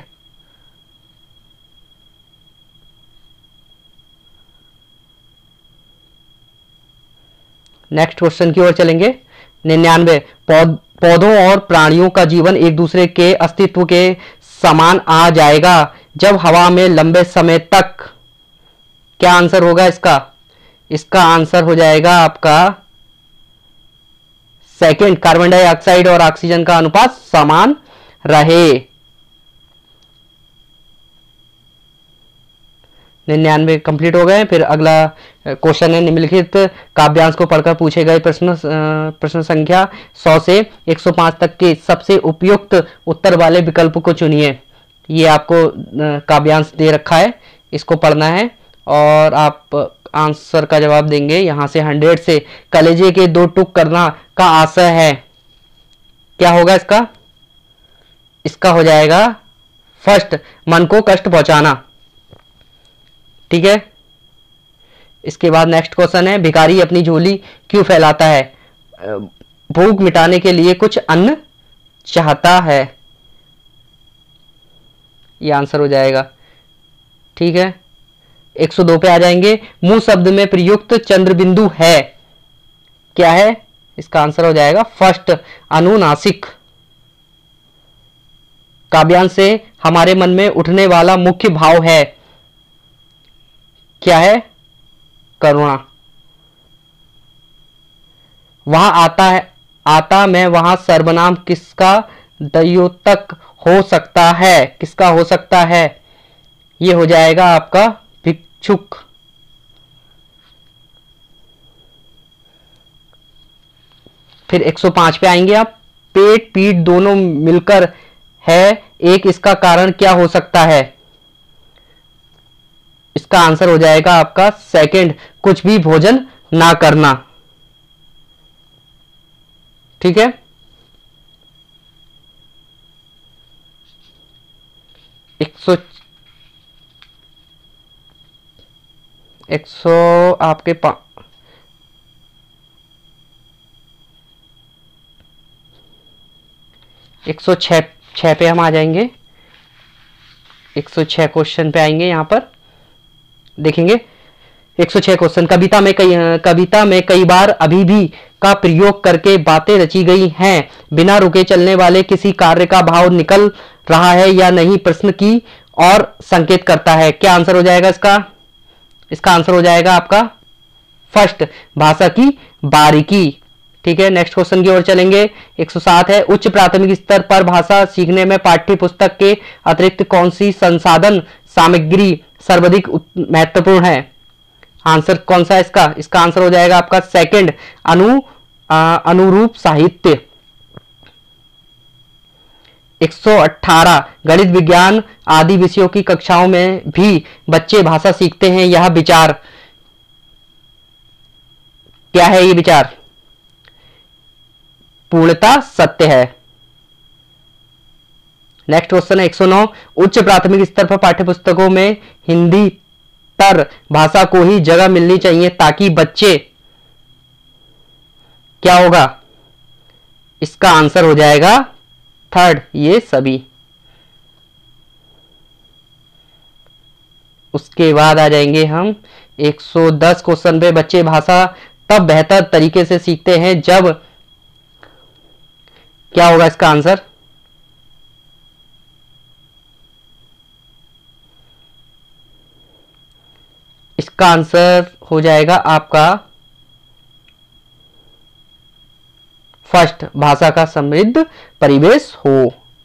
Next question की ओर चलेंगे। 99, पौधों और प्राणियों का जीवन एक दूसरे के अस्तित्व के समान आ जाएगा जब हवा में लंबे समय तक, क्या आंसर होगा इसका? इसका आंसर हो जाएगा आपका सेकंड, कार्बन डाइऑक्साइड और ऑक्सीजन का अनुपात समान रहे। 99 कंप्लीट हो गए। फिर अगला क्वेश्चन है, निम्नलिखित काव्यांश को पढ़कर पूछे गए प्रश्न संख्या 100 से 105 तक के सबसे उपयुक्त उत्तर वाले विकल्प को चुनिए। ये आपको काव्यांश दे रखा है, इसको पढ़ना है और आप आंसर का जवाब देंगे। यहां से 100 से कलेजे के 2 टुक करना का आशय है, क्या होगा इसका? इसका हो जाएगा फर्स्ट, मन को कष्ट पहुंचाना। ठीक है, इसके बाद नेक्स्ट क्वेश्चन है, भिखारी अपनी झोली क्यों फैलाता है? भूख मिटाने के लिए कुछ अन्न चाहता है, ये आंसर हो जाएगा। ठीक है, 102 पे आ जाएंगे। मुंह शब्द में प्रयुक्त चंद्रबिंदु है, क्या है? इसका आंसर हो जाएगा फर्स्ट, अनुनासिक। काव्यांश से हमारे मन में उठने वाला मुख्य भाव है, क्या है? करुणा। वहां आता में वहां सर्वनाम किसका द्योतक हो सकता है? किसका हो सकता है? ये हो जाएगा आपका भिक्षुक। फिर 105 पे आएंगे आप। पेट पीठ दोनों मिलकर है एक, इसका कारण क्या हो सकता है? इसका आंसर हो जाएगा आपका सेकंड, कुछ भी भोजन ना करना। ठीक है, 100 आपके 106 पे हम आ जाएंगे। 106 क्वेश्चन पे आएंगे। यहां पर देखेंगे 106 क्वेश्चन। कविता में कई बार अभी भी का प्रयोग करके बातें रची गई हैं। बिना रुके चलने वाले किसी कार्य का भाव निकल रहा है या नहीं, प्रश्न की और संकेत करता है। क्या आंसर हो जाएगा इसका? इसका आंसर हो जाएगा आपका फर्स्ट, भाषा की बारीकी। ठीक है, नेक्स्ट क्वेश्चन की ओर चलेंगे। 107 है, उच्च प्राथमिक स्तर पर भाषा सीखने में पाठ्य पुस्तक के अतिरिक्त कौन सी संसाधन सामग्री सर्वाधिक महत्वपूर्ण है? आंसर कौन सा है इसका? इसका आंसर हो जाएगा आपका सेकंड, अनुरूप साहित्य। 118, गणित विज्ञान आदि विषयों की कक्षाओं में भी बच्चे भाषा सीखते हैं, यह विचार क्या है? ये विचार पूर्णतः सत्य है। नेक्स्ट क्वेश्चन है 109, उच्च प्राथमिक स्तर पर पाठ्यपुस्तकों में हिंदी तर भाषा को ही जगह मिलनी चाहिए ताकि बच्चे, क्या होगा? इसका आंसर हो जाएगा थर्ड, ये सभी। उसके बाद आ जाएंगे हम 110 क्वेश्चन पे। बच्चे भाषा तब बेहतर तरीके से सीखते हैं जब, क्या होगा इसका आंसर? इसका आंसर हो जाएगा आपका फर्स्ट, भाषा का समृद्ध परिवेश हो।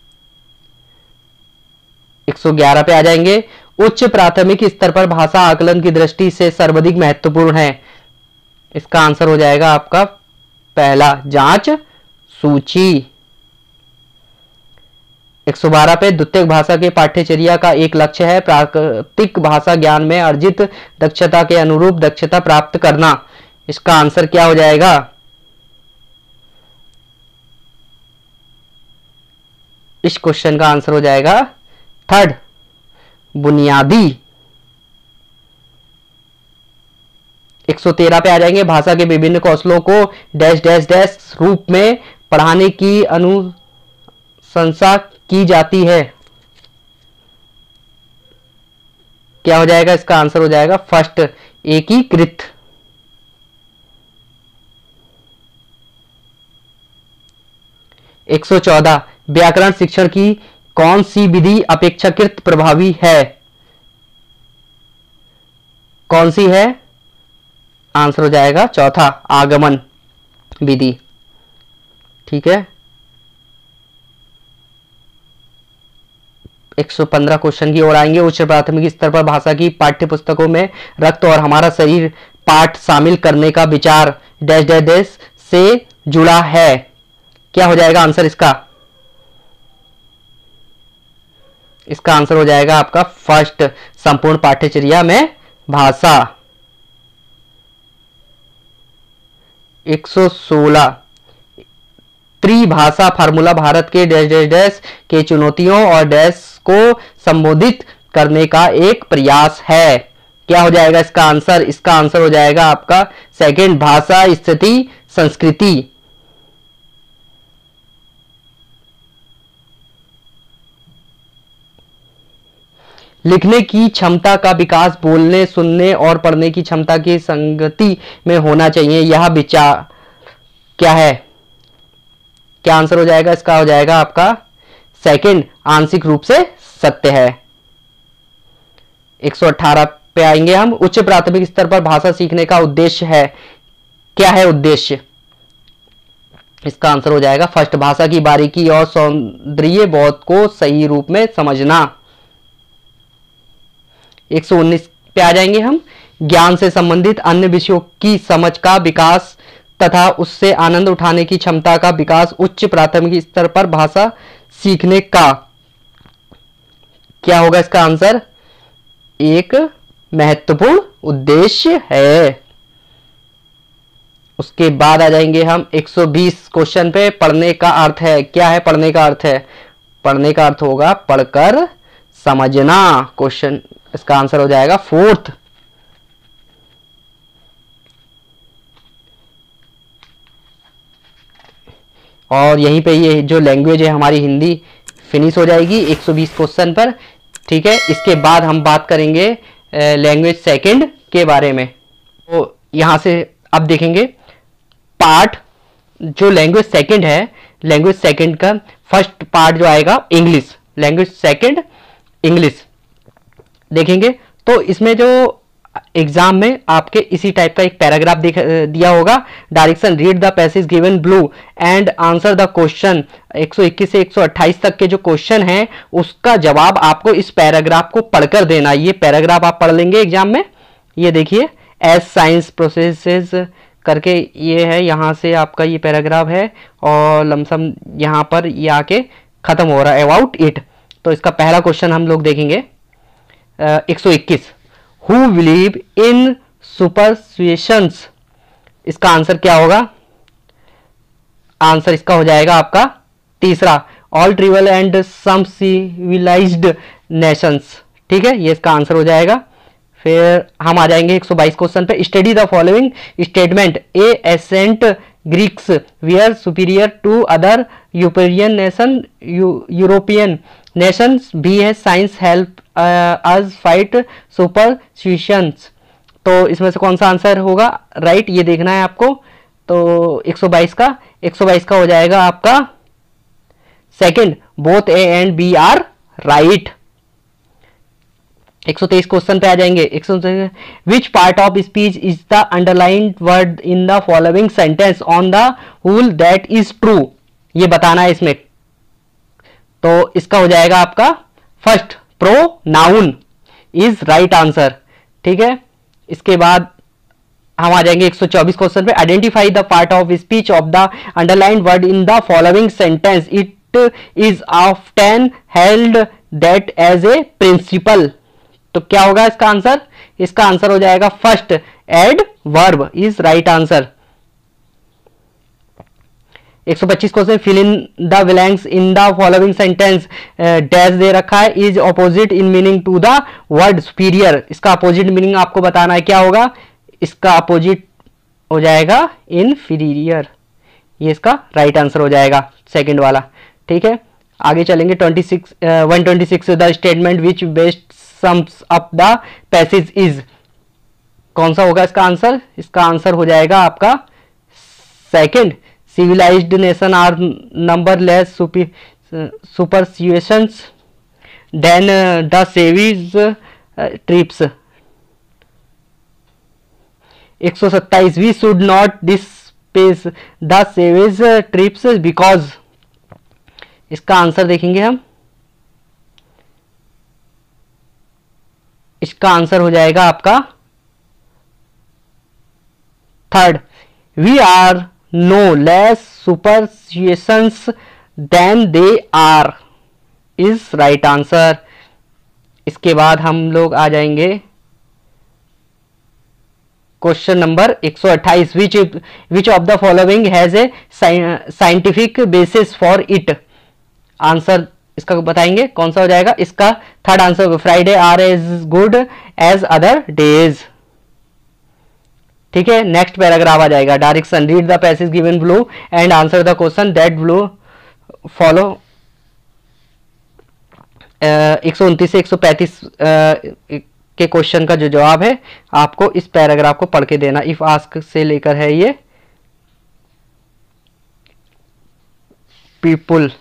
111 पे आ जाएंगे। उच्च प्राथमिक स्तर पर भाषा आकलन की दृष्टि से सर्वाधिक महत्वपूर्ण है। इसका आंसर हो जाएगा आपका पहला, जांच सूची। 112 पे द्वितीयक भाषा के पाठ्यचर्या का एक लक्ष्य है प्राकृतिक भाषा ज्ञान में अर्जित दक्षता के अनुरूप दक्षता प्राप्त करना। इसका आंसर क्या हो जाएगा? इस क्वेश्चन का आंसर हो जाएगा थर्ड, बुनियादी। 113 पे आ जाएंगे। भाषा के विभिन्न कौशलों को डैश डैश डैश रूप में पढ़ाने की अनुशंसा की जाती है। क्या हो जाएगा? इसका आंसर हो जाएगा फर्स्ट, एकीकृत। 114 व्याकरण शिक्षण की कौन सी विधि अपेक्षाकृत प्रभावी है? कौन सी है? आंसर हो जाएगा चौथा, आगमन विधि। ठीक है। 115 क्वेश्चन की ओर आएंगे। उच्च प्राथमिक स्तर पर भाषा की पाठ्य पुस्तकों में रक्त और हमारा शरीर पाठ शामिल करने का विचार डैश डैश डैश से जुड़ा है। क्या हो जाएगा आंसर इसका? इसका आंसर हो जाएगा आपका फर्स्ट, संपूर्ण पाठ्यचर्या में भाषा। 116 त्रिभाषा फार्मूला भारत के डैश डैश डैश के चुनौतियों और डैश को संबोधित करने का एक प्रयास है। क्या हो जाएगा इसका आंसर? इसका आंसर हो जाएगा आपका सेकंड, भाषा स्थिति संस्कृति। लिखने की क्षमता का विकास बोलने, सुनने और पढ़ने की क्षमता की संगति में होना चाहिए। यह विचार क्या है? क्या आंसर हो जाएगा? इसका हो जाएगा आपका सेकंड, आंशिक रूप से सत्य है। 118 पे आएंगे हम। उच्च प्राथमिक स्तर पर भाषा सीखने का उद्देश्य है। क्या है उद्देश्य? इसका आंसर हो जाएगा फर्स्ट, भाषा की बारीकी और सौंदर्य बोध को सही रूप में समझना। 119 पे आ जाएंगे हम। ज्ञान से संबंधित अन्य विषयों की समझ का विकास तथा उससे आनंद उठाने की क्षमता का विकास उच्च प्राथमिक स्तर पर भाषा सीखने का क्या होगा इसका आंसर? एक महत्वपूर्ण उद्देश्य है। उसके बाद आ जाएंगे हम 120 क्वेश्चन पे। पढ़ने का अर्थ है। क्या है पढ़ने का अर्थ है? पढ़ने का अर्थ होगा पढ़कर समझना। क्वेश्चन इसका आंसर हो जाएगा फोर्थ। और यहीं पे ये जो लैंग्वेज है हमारी हिंदी फिनिश हो जाएगी 120 क्वेश्चन पर। ठीक है। इसके बाद हम बात करेंगे लैंग्वेज सेकंड के बारे में। तो यहां से अब देखेंगे पार्ट जो लैंग्वेज सेकंड है। लैंग्वेज सेकंड का फर्स्ट पार्ट जो आएगा इंग्लिश। लैंग्वेज सेकंड इंग्लिश देखेंगे। तो इसमें जो एग्जाम में आपके इसी टाइप का एक पैराग्राफ दिया होगा। Direction, read the passage given below and answer the question. 121 से 128 तक के जो क्वेश्चन हैं उसका जवाब आपको इस पैराग्राफ को पढ़कर देना। ये पैराग्राफ आप पढ़ लेंगे एग्जाम में। ये देखिए, एज साइंस प्रोसेसेस करके ये है, यहाँ से आपका ये पैराग्राफ है और लमसम यहाँ पर ये आके खत्म हो रहा है अबाउट इट। तो इसका पहला क्वेश्चन हम लोग देखेंगे 121, हु बिलीव इन सुपरस्टिशंस। इसका आंसर क्या होगा? आंसर इसका हो जाएगा आपका तीसरा, all tribal and some civilized nations. ठीक है, ये इसका आंसर हो जाएगा। फिर हम आ जाएंगे 122 क्वेश्चन पे। Study the following statement, a ancient Greeks were superior to other European nations. B है science help us fight superstitions. तो इसमें से कौन सा आंसर होगा राइट, ये देखना है आपको। तो 122 का हो जाएगा आपका second, both A and B are right. 123 question पे आ जाएंगे। 123 which part of speech is the underlined word in the following sentence on the whole that is true, ये बताना है इसमें। तो इसका हो जाएगा आपका first, pronoun is right answer, ठीक है। इसके बाद हम आ जाएंगे 124 क्वेश्चन पे। Identify the part of speech of the underlined word in the following sentence, it is often held that as a principle. तो क्या होगा इसका आंसर? इसका आंसर हो जाएगा first, adverb is right answer. 125 question, fill in the blanks in the following sentence, dash दे रखा है, is opposite in meaning to the word superior. इसका अपोजिट मीनिंग आपको बताना है, क्या होगा? इसका अपोजिट हो जाएगा इनफीरियर, ये इसका राइट आंसर हो जाएगा सेकंड वाला, ठीक है। आगे चलेंगे 126 the statement which best sums up the passage is, कौन सा होगा इसका आंसर? इसका आंसर हो जाएगा आपका second, civilized nation are number less superstitions than the savage tribes. 127 we should not despise the savage tribes because, इसका आंसर देखेंगे हम। इसका आंसर हो जाएगा आपका third, we are no less superstitions than they are is right answer. इसके बाद हम लोग आ जाएंगे question number 128, which of the following has a scientific basis for it. Answer इसका बताएंगे कौन सा हो जाएगा। इसका थर्ड आंसर होगा Friday are as good as other days, ठीक है। नेक्स्ट पैराग्राफ आ जाएगा direction, read the passage given below and answer the question that below follow. 129 से 135 के क्वेश्चन का जो जवाब है आपको इस पैराग्राफ को पढ़ के देना। इफ आस्क से लेकर है ये पीपुल,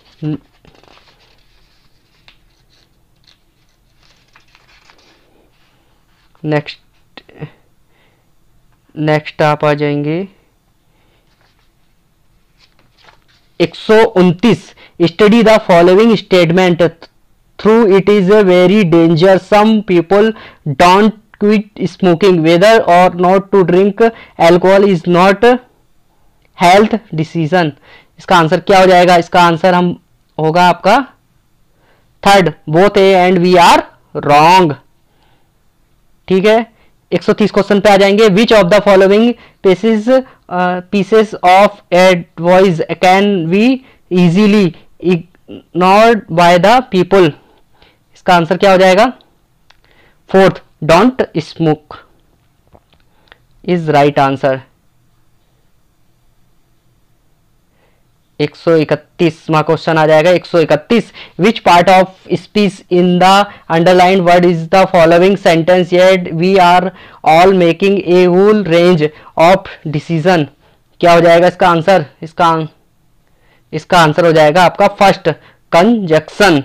नेक्स्ट आप आ जाएंगे 129, study the following statement through it is a very danger some people don't quit smoking whether or not to drink alcohol is not health decision. इसका आंसर क्या हो जाएगा? इसका आंसर हम होगा आपका third, both A and B are wrong, ठीक है। 130 क्वेश्चन पे आ जाएंगे, which of the following pieces of advice can be easily ignored by the people. इसका आंसर क्या हो जाएगा? Fourth, don't smoke is right answer. 131वां क्वेश्चन आ जाएगा 131, which part of speech in the underline word is the following sentence yet we are all making a whole range of decision. क्या हो जाएगा इसका आंसर? इसका आंसर हो जाएगा आपका first, conjunction.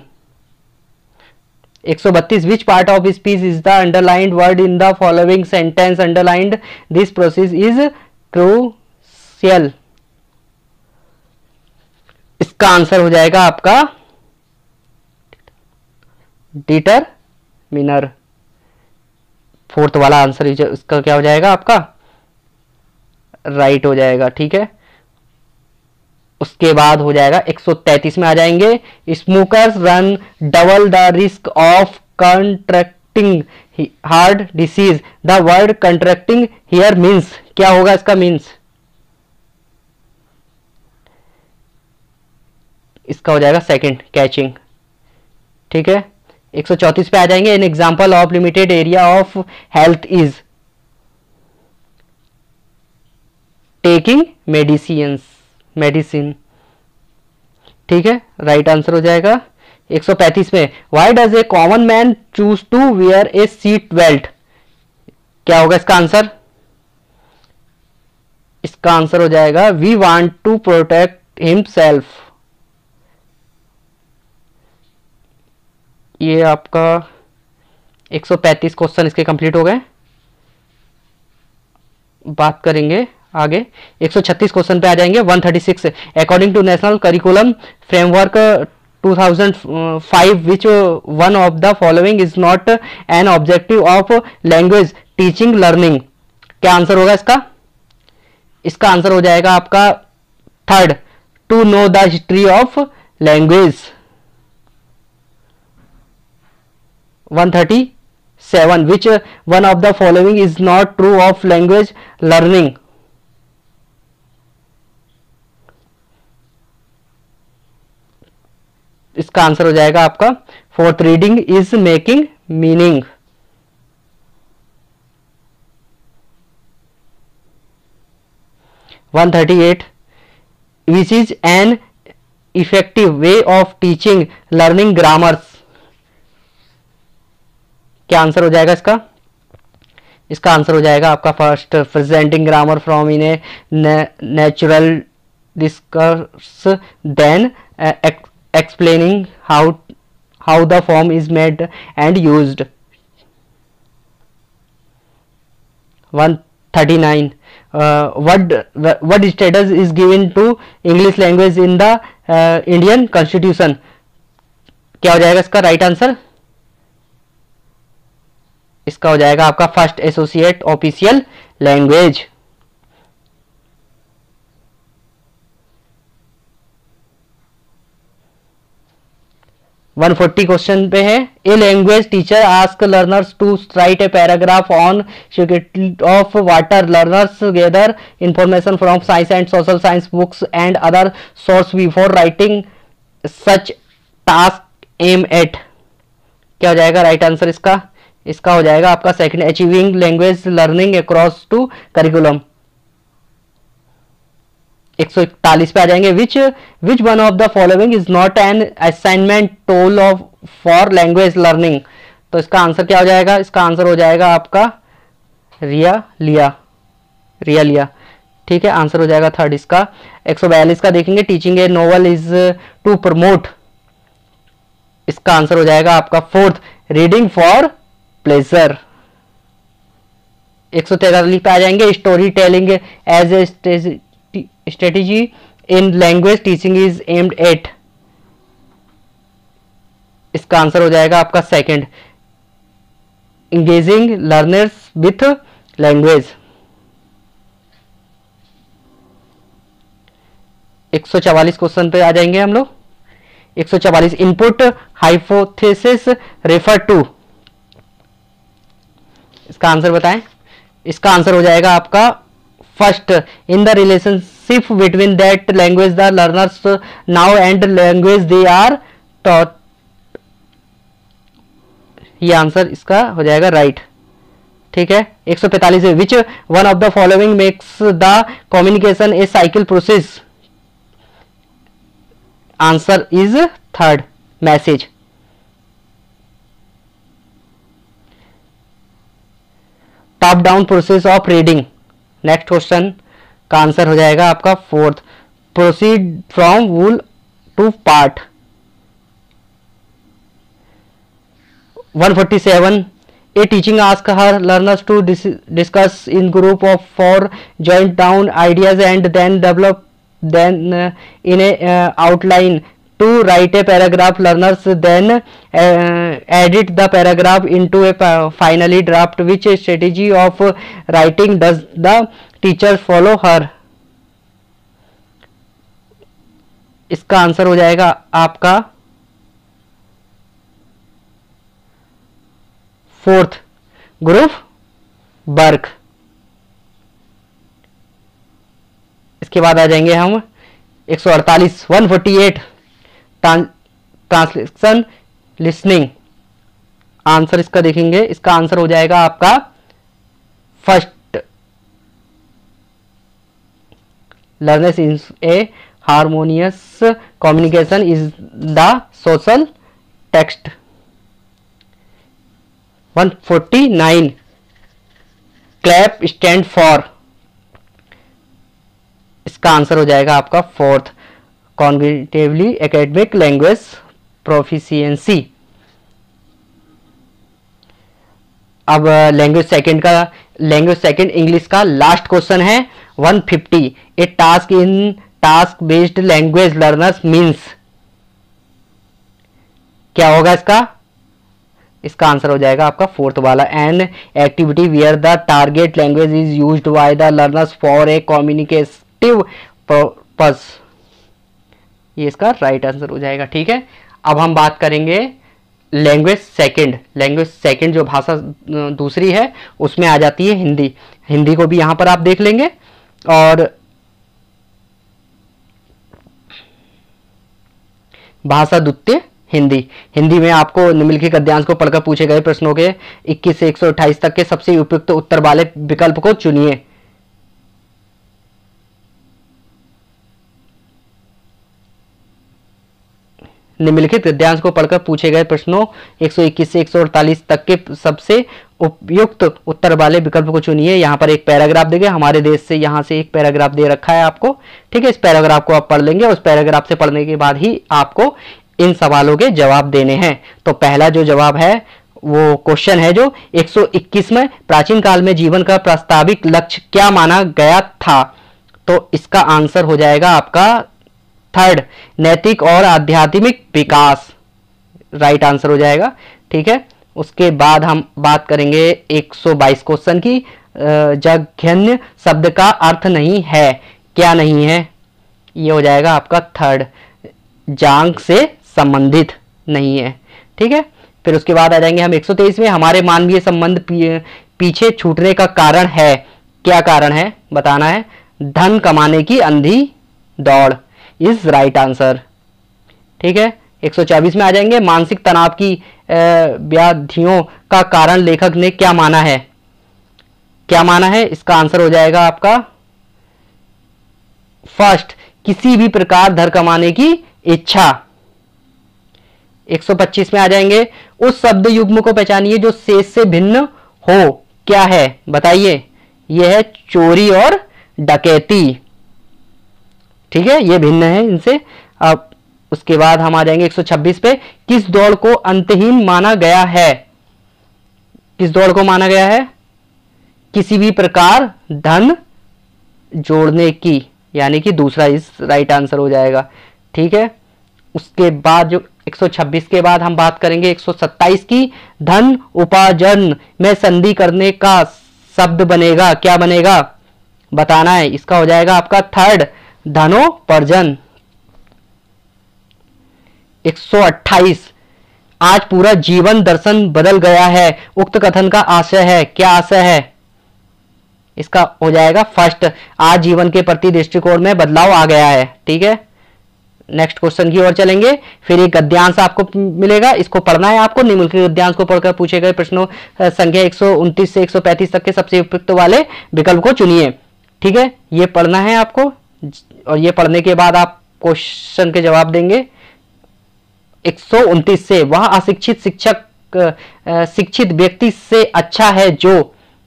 132, which part of speech is the underlined word in the following sentence underlined this process is crucial. इसका answer हो जाएगा आपका डिटरमिनर, फोर्थ वाला आंसर इसका क्या हो जाएगा आपका? राइट हो जाएगा, ठीक है। उसके बाद हो जाएगा 133 में आ जाएंगे, smokers run double the risk of contracting heart disease. The word contracting here means, क्या होगा इसका मीन्स? इसका हो जाएगा सेकंड, कैचिंग, ठीक है। 134 पे आ जाएंगे, an example of limited area of health is. Taking medicine. ठीक है, राइट आंसर हो जाएगा। 135 में why does a common man choose to wear a seat belt? क्या होगा इसका आंसर? इसका आंसर हो जाएगा we want to protect himself. ये आपका 135 क्वेश्चन इसके कंप्लीट हो गए। बात करेंगे आगे 136 क्वेश्चन पे आ जाएंगे। 136 according to national curriculum framework 2005 which one of the following is not an objective of language teaching learning? क्या आंसर होगा इसका? इसका आंसर हो जाएगा आपका third, to know the history of language. 137 which one of the following is not true of language learning? इसका answer हो जाएगा आपका fourth, reading is making meaning. One 138 which is an effective way of teaching learning grammars? क्या answer हो जाएगा इसका? इसका answer हो जाएगा आपका first, presenting grammar from in a natural discourse than explaining how the form is made and used. 139 what status is given to English language in the Indian Constitution? क्या हो जाएगा इसका राइट आंसर? इसका हो जाएगा आपका first, associate official language. One 140 question पे है। A language teacher ask learners to write a paragraph on security of water. Learners gather information from science and social science books and other source before writing such task aim at. क्या हो जाएगा right answer इसका? इसका हो जाएगा आपका second, achieving language learning across to curriculum. 141 पे आ जाएंगे। Which one of the following is not an assignment tool of for language learning? तो इसका आंसर क्या हो जाएगा? इसका आंसर हो जाएगा आपका रिया लिया। ठीक है, आंसर हो जाएगा थर्ड इसका। 142 का देखेंगे, teaching a novel is to promote. इसका आंसर हो जाएगा आपका फोर्थ, रीडिंग फॉर प्लेजर। 143 पे आ जाएंगे, story telling as a strategy in language teaching is aimed at। इसका आंसर हो जाएगा आपका second, engaging learners with language। 144 question पे आ जाएंगे हम लोग। 144 इनपुट हाइपोथेसिस रेफर टू। इसका आंसर बताएं। इसका आंसर हो जाएगा आपका first, in the relationship between that language the learners now and language they are taught. ये आंसर इसका हो जाएगा राइट। ठीक है, 145 है, विच one of the following makes the communication a cycle process? Answer is third, message. Top down process of reading. Next question का answer हो जाएगा आपका fourth, proceed from whole to part. 147 a teaching ask her learners to discuss in group of four joint down ideas and then develop them in a outline to write a paragraph. Learners then edit the paragraph into a finally draft. Which strategy of writing does the teacher follow her? इसका answer हो जाएगा आपका fourth, group work. इसके बाद आ जाएंगे हम 148 148 translation listening. Answer इसका देखेंगे, इसका आंसर हो जाएगा आपका first, learners in a harmonious communication is the social text. 149 clap stand for, इसका आंसर हो जाएगा आपका fourth, cognitively academic language proficiency. अब लैंग्वेज सेकंड इंग्लिश का लास्ट क्वेश्चन है 150। A task in task based language learners means, क्या होगा इसका आंसर हो जाएगा आपका फोर्थ वाला, an activity where the target language is used by the learners for a communicative purpose. ये इसका राइट आंसर हो जाएगा। ठीक है, अब हम बात करेंगे लैंग्वेज सेकंड जो भाषा दूसरी है उसमें आ जाती है हिंदी। हिंदी को भी यहां पर आप देख लेंगे। और भाषा द्वितीय हिंदी में आपको निम्नलिखित गद्यांश को पढ़कर पूछे गए प्रश्नों के 21 से 128 तक के सबसे उपयुक्त उत्तर वाले विकल्प को चुनिए। निम्नलिखित गद्यांश को पढ़कर पूछे गए प्रश्नों 121 से 148 तक के सबसे उपयुक्त उत्तर वाले विकल्प को चुनिए। यहाँ पर एक पैराग्राफ देंगे, हमारे देश से यहाँ से एक पैराग्राफ दे रखा है आपको। ठीक है, इस पैराग्राफ को आप पढ़ लेंगे। उस पैराग्राफ से पढ़ने के बाद ही आपको इन सवालों के जवाब देने हैं। तो पहला जो जवाब है वो क्वेश्चन है जो 121 में, प्राचीन काल में जीवन का प्रास्ताविक लक्ष्य क्या माना गया था? तो इसका आंसर हो जाएगा आपका थर्ड, नैतिक और आध्यात्मिक विकास, राइट आंसर हो जाएगा। ठीक है, उसके बाद हम बात करेंगे 122 क्वेश्चन की। जघन्य शब्द का अर्थ नहीं है, क्या नहीं है? ये हो जाएगा आपका थर्ड, जांग से संबंधित नहीं है। ठीक है, फिर उसके बाद आ जाएंगे हम 123 में, हमारे मानवीय संबंध पीछे छूटने का कारण है, क्या कारण है बताना है? धन कमाने की अंधी दौड़ इज राइट आंसर। ठीक है, 124 में आ जाएंगे, मानसिक तनाव की व्याधियों का कारण लेखक ने क्या माना है? क्या माना है? इसका आंसर हो जाएगा आपका फर्स्ट, किसी भी प्रकार धन कमाने की इच्छा। 125 में आ जाएंगे, उस शब्द युग्म को पहचानिए जो शेष से भिन्न हो, क्या है बताइए? यह है चोरी और डकैती। ठीक है, ये भिन्न है इनसे। अब उसके बाद हम आ जाएंगे 126 पे, किस दौड़ को अंतहीन माना गया है? किस दौड़ को माना गया है? किसी भी प्रकार धन जोड़ने की, यानी कि दूसरा इस राइट आंसर हो जाएगा। ठीक है, उसके बाद जो 126 के बाद हम बात करेंगे 127 की, धन उपार्जन में संधि करने का शब्द बनेगा, क्या बनेगा बताना है? इसका हो जाएगा आपका थर्ड, धनोपार्जन। 128, आज पूरा जीवन दर्शन बदल गया है, उक्त कथन का आशय है, क्या आशय है? इसका हो जाएगा फर्स्ट, आज जीवन के प्रति दृष्टिकोण में बदलाव आ गया है। ठीक है, नेक्स्ट क्वेश्चन की ओर चलेंगे। फिर एक गद्यांश आपको मिलेगा, इसको पढ़ना है आपको। निम्नलिखित गद्यांश को पढ़कर पूछे गए प्रश्नों संख्या 129 से 135 तक के सबसे उपयुक्त वाले विकल्प को चुनिए। ठीक है, ये पढ़ना है आपको और ये पढ़ने के बाद आप क्वेश्चन के जवाब देंगे। 129 से, वह अशिक्षित शिक्षित व्यक्ति से अच्छा है जो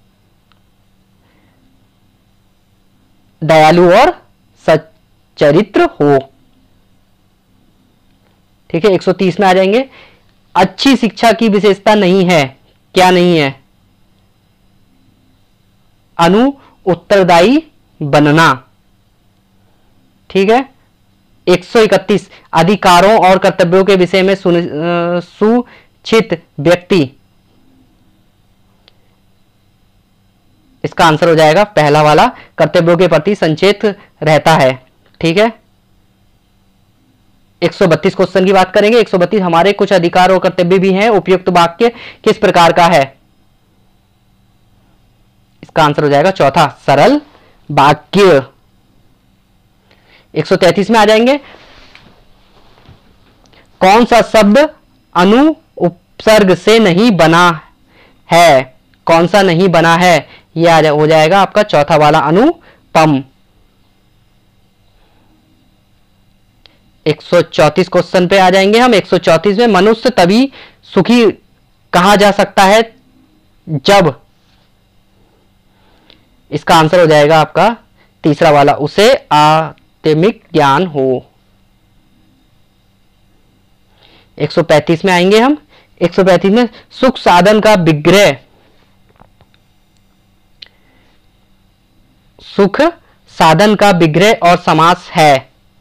दयालु और सच्चरित्र हो। ठीक है, 130 में आ जाएंगे, अच्छी शिक्षा की विशेषता नहीं है, क्या नहीं है? उत्तरदायी बनना। ठीक है, 131, अधिकारों और कर्तव्यों के विषय में सुचित व्यक्ति, इसका आंसर हो जाएगा पहला वाला, कर्तव्यों के प्रति संचेत रहता है। ठीक है, 132 क्वेश्चन की बात करेंगे। 132, हमारे कुछ अधिकार और कर्तव्य भी हैं, उपयुक्त वाक्य किस प्रकार का है? इसका आंसर हो जाएगा चौथा, सरल वाक्य। 133 में आ जाएंगे, कौन सा शब्द अनु उपसर्ग से नहीं बना है? कौन सा नहीं बना है? यह हो जाएगा आपका चौथा वाला, अनुपम। 134 क्वेश्चन पे आ जाएंगे हम। 134 में मनुष्य तभी सुखी कहा जा सकता है जब, इसका आंसर हो जाएगा आपका तीसरा वाला, उसे आत्मिक ज्ञान हो। 135 में आएंगे हम। 135 में सुख साधन का विग्रह, सुख साधन का विग्रह और समास है।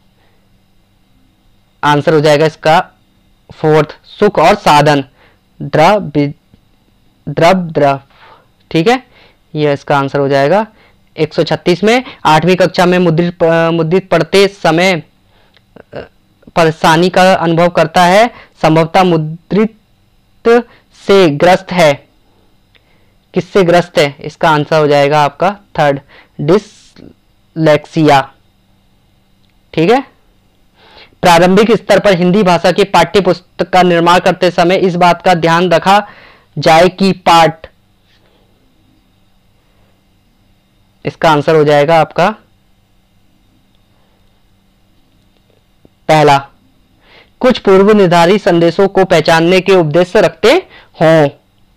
आंसर हो जाएगा इसका फोर्थ, सुख और साधन, द्रव द्रव, ठीक है, यह इसका आंसर हो जाएगा। 136 में 8वीं कक्षा में मुद्रित पढ़ते समय परेशानी का अनुभव करता है, संभवतः मुद्रित से ग्रस्त है। किससे ग्रस्त है? इसका आंसर हो जाएगा आपका थर्ड, डिसलेक्सिया, ठीक है। प्रारंभिक स्तर पर हिंदी भाषा के पाठ्य पुस्तक का निर्माण करते समय इस बात का ध्यान रखा जाए कि पाठ, इसका आंसर हो जाएगा आपका पहला, कुछ पूर्व निर्धारित संदेशों को पहचानने के उद्देश्य रखते हों।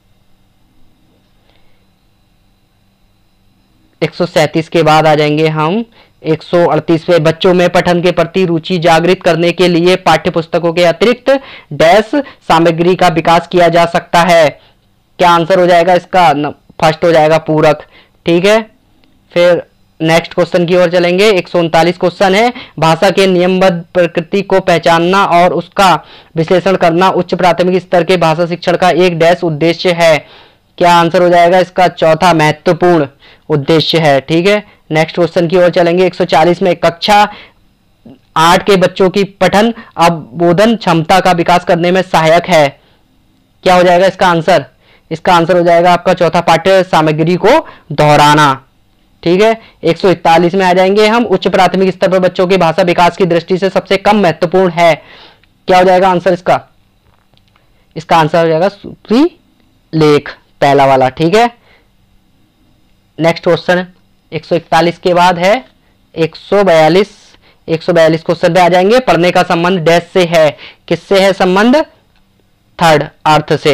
137 के बाद आ जाएंगे हम 138 पे, बच्चों में पठन के प्रति रुचि जागृत करने के लिए पाठ्य पुस्तकों के अतिरिक्त डैश सामग्री का विकास किया जा सकता है। क्या आंसर हो जाएगा इसका? फर्स्ट हो जाएगा पूरक, ठीक है। फिर नेक्स्ट क्वेश्चन की ओर चलेंगे। 139 क्वेश्चन है, भाषा के नियमबद्ध प्रकृति को पहचानना और उसका विश्लेषण करना उच्च प्राथमिक स्तर के भाषा शिक्षण का एक डैश उद्देश्य है। क्या आंसर हो जाएगा इसका? चौथा महत्वपूर्ण उद्देश्य है, ठीक है। नेक्स्ट क्वेश्चन की ओर चलेंगे। 140 में कक्षा 8 के बच्चों की पठन अवबोधन क्षमता का विकास करने में सहायक है। क्या हो जाएगा इसका आंसर? इसका आंसर हो जाएगा आपका चौथा, पाठ्य सामग्री को दोहराना, ठीक है। 141 में आ जाएंगे हम, उच्च प्राथमिक स्तर पर बच्चों के भाषा विकास की दृष्टि से सबसे कम महत्वपूर्ण है। क्या हो जाएगा आंसर इसका? इसका आंसर हो जाएगा श्रीलेख, पहला वाला, ठीक है। नेक्स्ट क्वेश्चन 141 के बाद है 142। 142 क्वेश्चन पे आ जाएंगे, पढ़ने का संबंध डैश से है। किससे है संबंध? थर्ड, अर्थ से।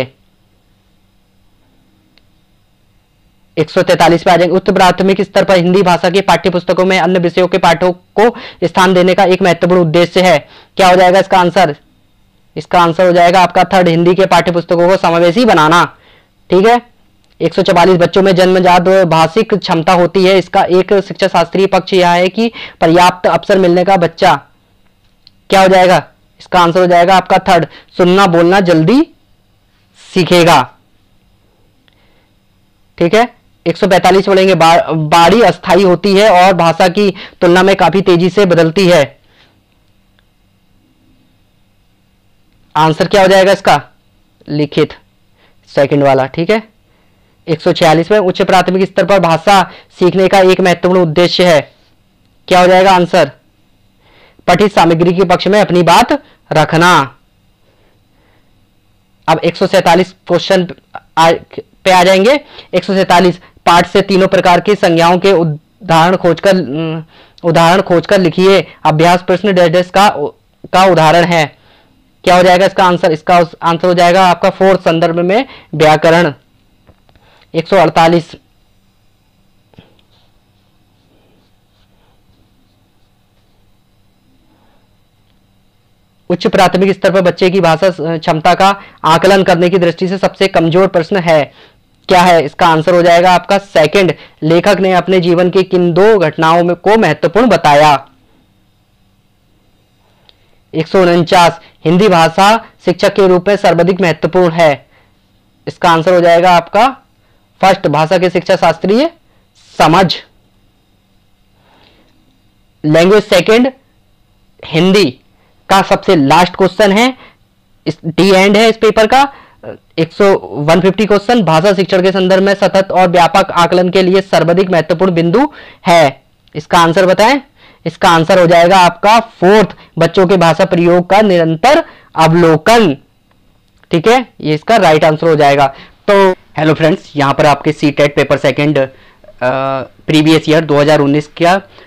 143 पे आ जाएंगे, उच्च प्राथमिक स्तर पर हिंदी भाषा की पाठ्य पुस्तकों में अन्य विषयों के पाठों को स्थान देने का एक महत्वपूर्ण उद्देश्य है। क्या हो जाएगा इसका आंसर? इसका आंसर हो जाएगा आपका थर्ड, हिंदी के पाठ्य पुस्तकों को समावेशी बनाना, ठीक है। 144 बच्चों में जन्मजात भाषिक क्षमता होती है, इसका एक शिक्षा शास्त्रीय पक्ष यह है कि पर्याप्त अवसर मिलने का बच्चा, क्या हो जाएगा? इसका आंसर हो जाएगा आपका थर्ड, सुनना बोलना जल्दी सीखेगा, ठीक है। 145 बोलेंगे, बाड़ी अस्थाई होती है और भाषा की तुलना में काफी तेजी से बदलती है। आंसर क्या हो जाएगा इसका? लिखित, सेकंड वाला, ठीक है। 146 में उच्च प्राथमिक स्तर पर भाषा सीखने का एक महत्वपूर्ण उद्देश्य है। क्या हो जाएगा आंसर? पठित सामग्री के पक्ष में अपनी बात रखना। अब 147 क्वेश्चन पे आ जाएंगे। 147, पाठ से तीनों प्रकार की संज्ञाओं के उदाहरण खोजकर लिखिए। अभ्यास प्रश्न डैश का उदाहरण है। क्या हो जाएगा इसका आंसर? इसका आंसर हो जाएगा आपका फोर्थ, संदर्भ में व्याकरण। 148, उच्च प्राथमिक स्तर पर बच्चे की भाषा क्षमता का आकलन करने की दृष्टि से सबसे कमजोर प्रश्न है। क्या है? इसका आंसर हो जाएगा आपका सेकंड, लेखक ने अपने जीवन की किन दो घटनाओं को महत्वपूर्ण बताया। 149, हिंदी भाषा शिक्षक के रूप में सर्वाधिक महत्वपूर्ण है। इसका आंसर हो जाएगा आपका फर्स्ट, भाषा के शिक्षा शास्त्रीय समझ। लैंग्वेज सेकंड, हिंदी का सबसे लास्ट क्वेश्चन है, डी एंड है इस पेपर का। 150 क्वेश्चन, भाषा शिक्षण के संदर्भ में सतत और व्यापक आकलन के लिए सर्वाधिक महत्वपूर्ण बिंदु है। इसका आंसर बताएं। इसका आंसर हो जाएगा आपका फोर्थ, बच्चों के भाषा प्रयोग का निरंतर अवलोकन, ठीक है। ये इसका राइट आंसर हो जाएगा। तो हेलो फ्रेंड्स, यहाँ पर आपके CTET paper second previous year 2019 का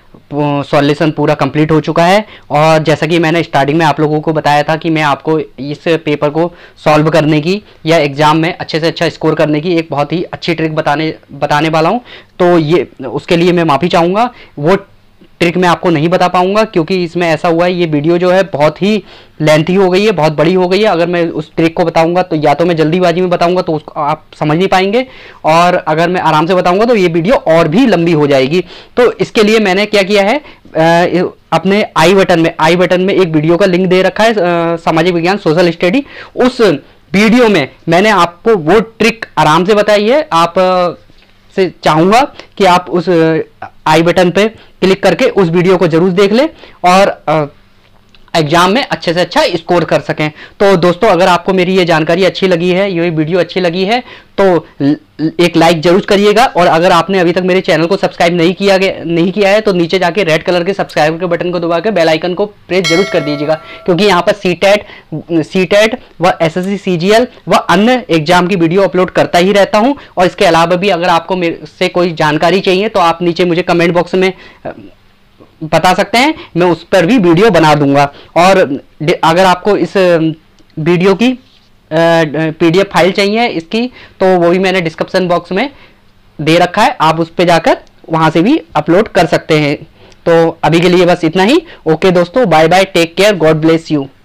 सॉल्यूशन पूरा कंप्लीट हो चुका है। और जैसा कि मैंने स्टार्टिंग में आप लोगों को बताया था कि मैं आपको इस पेपर को सॉल्व करने की या एग्ज़ाम में अच्छे से अच्छा स्कोर करने की एक बहुत ही अच्छी ट्रिक बताने वाला हूं। तो ये उसके लिए मैं माफ़ी चाहूँगा, वो ट्रिक मैं आपको नहीं बता पाऊंगा क्योंकि इसमें ऐसा हुआ है, ये वीडियो जो है बहुत ही लेंथी हो गई है, बहुत बड़ी हो गई है। अगर मैं उस ट्रिक को बताऊंगा तो या तो मैं जल्दीबाजी में बताऊंगा तो उसको आप समझ नहीं पाएंगे, और अगर मैं आराम से बताऊंगा तो ये वीडियो और भी लंबी हो जाएगी। तो इसके लिए मैंने क्या किया है, अपने आई बटन में एक वीडियो का लिंक दे रखा है, सामाजिक विज्ञान सोशल स्टडी। उस वीडियो में मैंने आपको वो ट्रिक आराम से बताई है। आप से चाहूंगा कि आप उस आई बटन पे क्लिक करके उस वीडियो को जरूर देख लें और एग्जाम में अच्छे से अच्छा स्कोर कर सकें। तो दोस्तों, अगर आपको मेरी ये जानकारी अच्छी लगी है, ये वीडियो अच्छी लगी है, तो एक लाइक जरूर करिएगा। और अगर आपने अभी तक मेरे चैनल को सब्सक्राइब नहीं किया है तो नीचे जाके रेड कलर के सब्सक्राइब के बटन को दबा के बेल आइकन को प्रेस जरूर कर दीजिएगा, क्योंकि यहाँ पर सीटेट व एसएससी सीजीएल व अन्य एग्जाम की वीडियो अपलोड करता ही रहता हूँ। और इसके अलावा भी अगर आपको मेरे से कोई जानकारी चाहिए तो आप नीचे मुझे कमेंट बॉक्स में बता सकते हैं, मैं उस पर भी वीडियो बना दूंगा। और अगर आपको इस वीडियो की पीडीएफ फाइल चाहिए इसकी, तो वो भी मैंने डिस्क्रिप्शन बॉक्स में दे रखा है, आप उस पर जाकर वहां से भी अपलोड कर सकते हैं। तो अभी के लिए बस इतना ही। ओके दोस्तों, bye bye, take care, God bless you.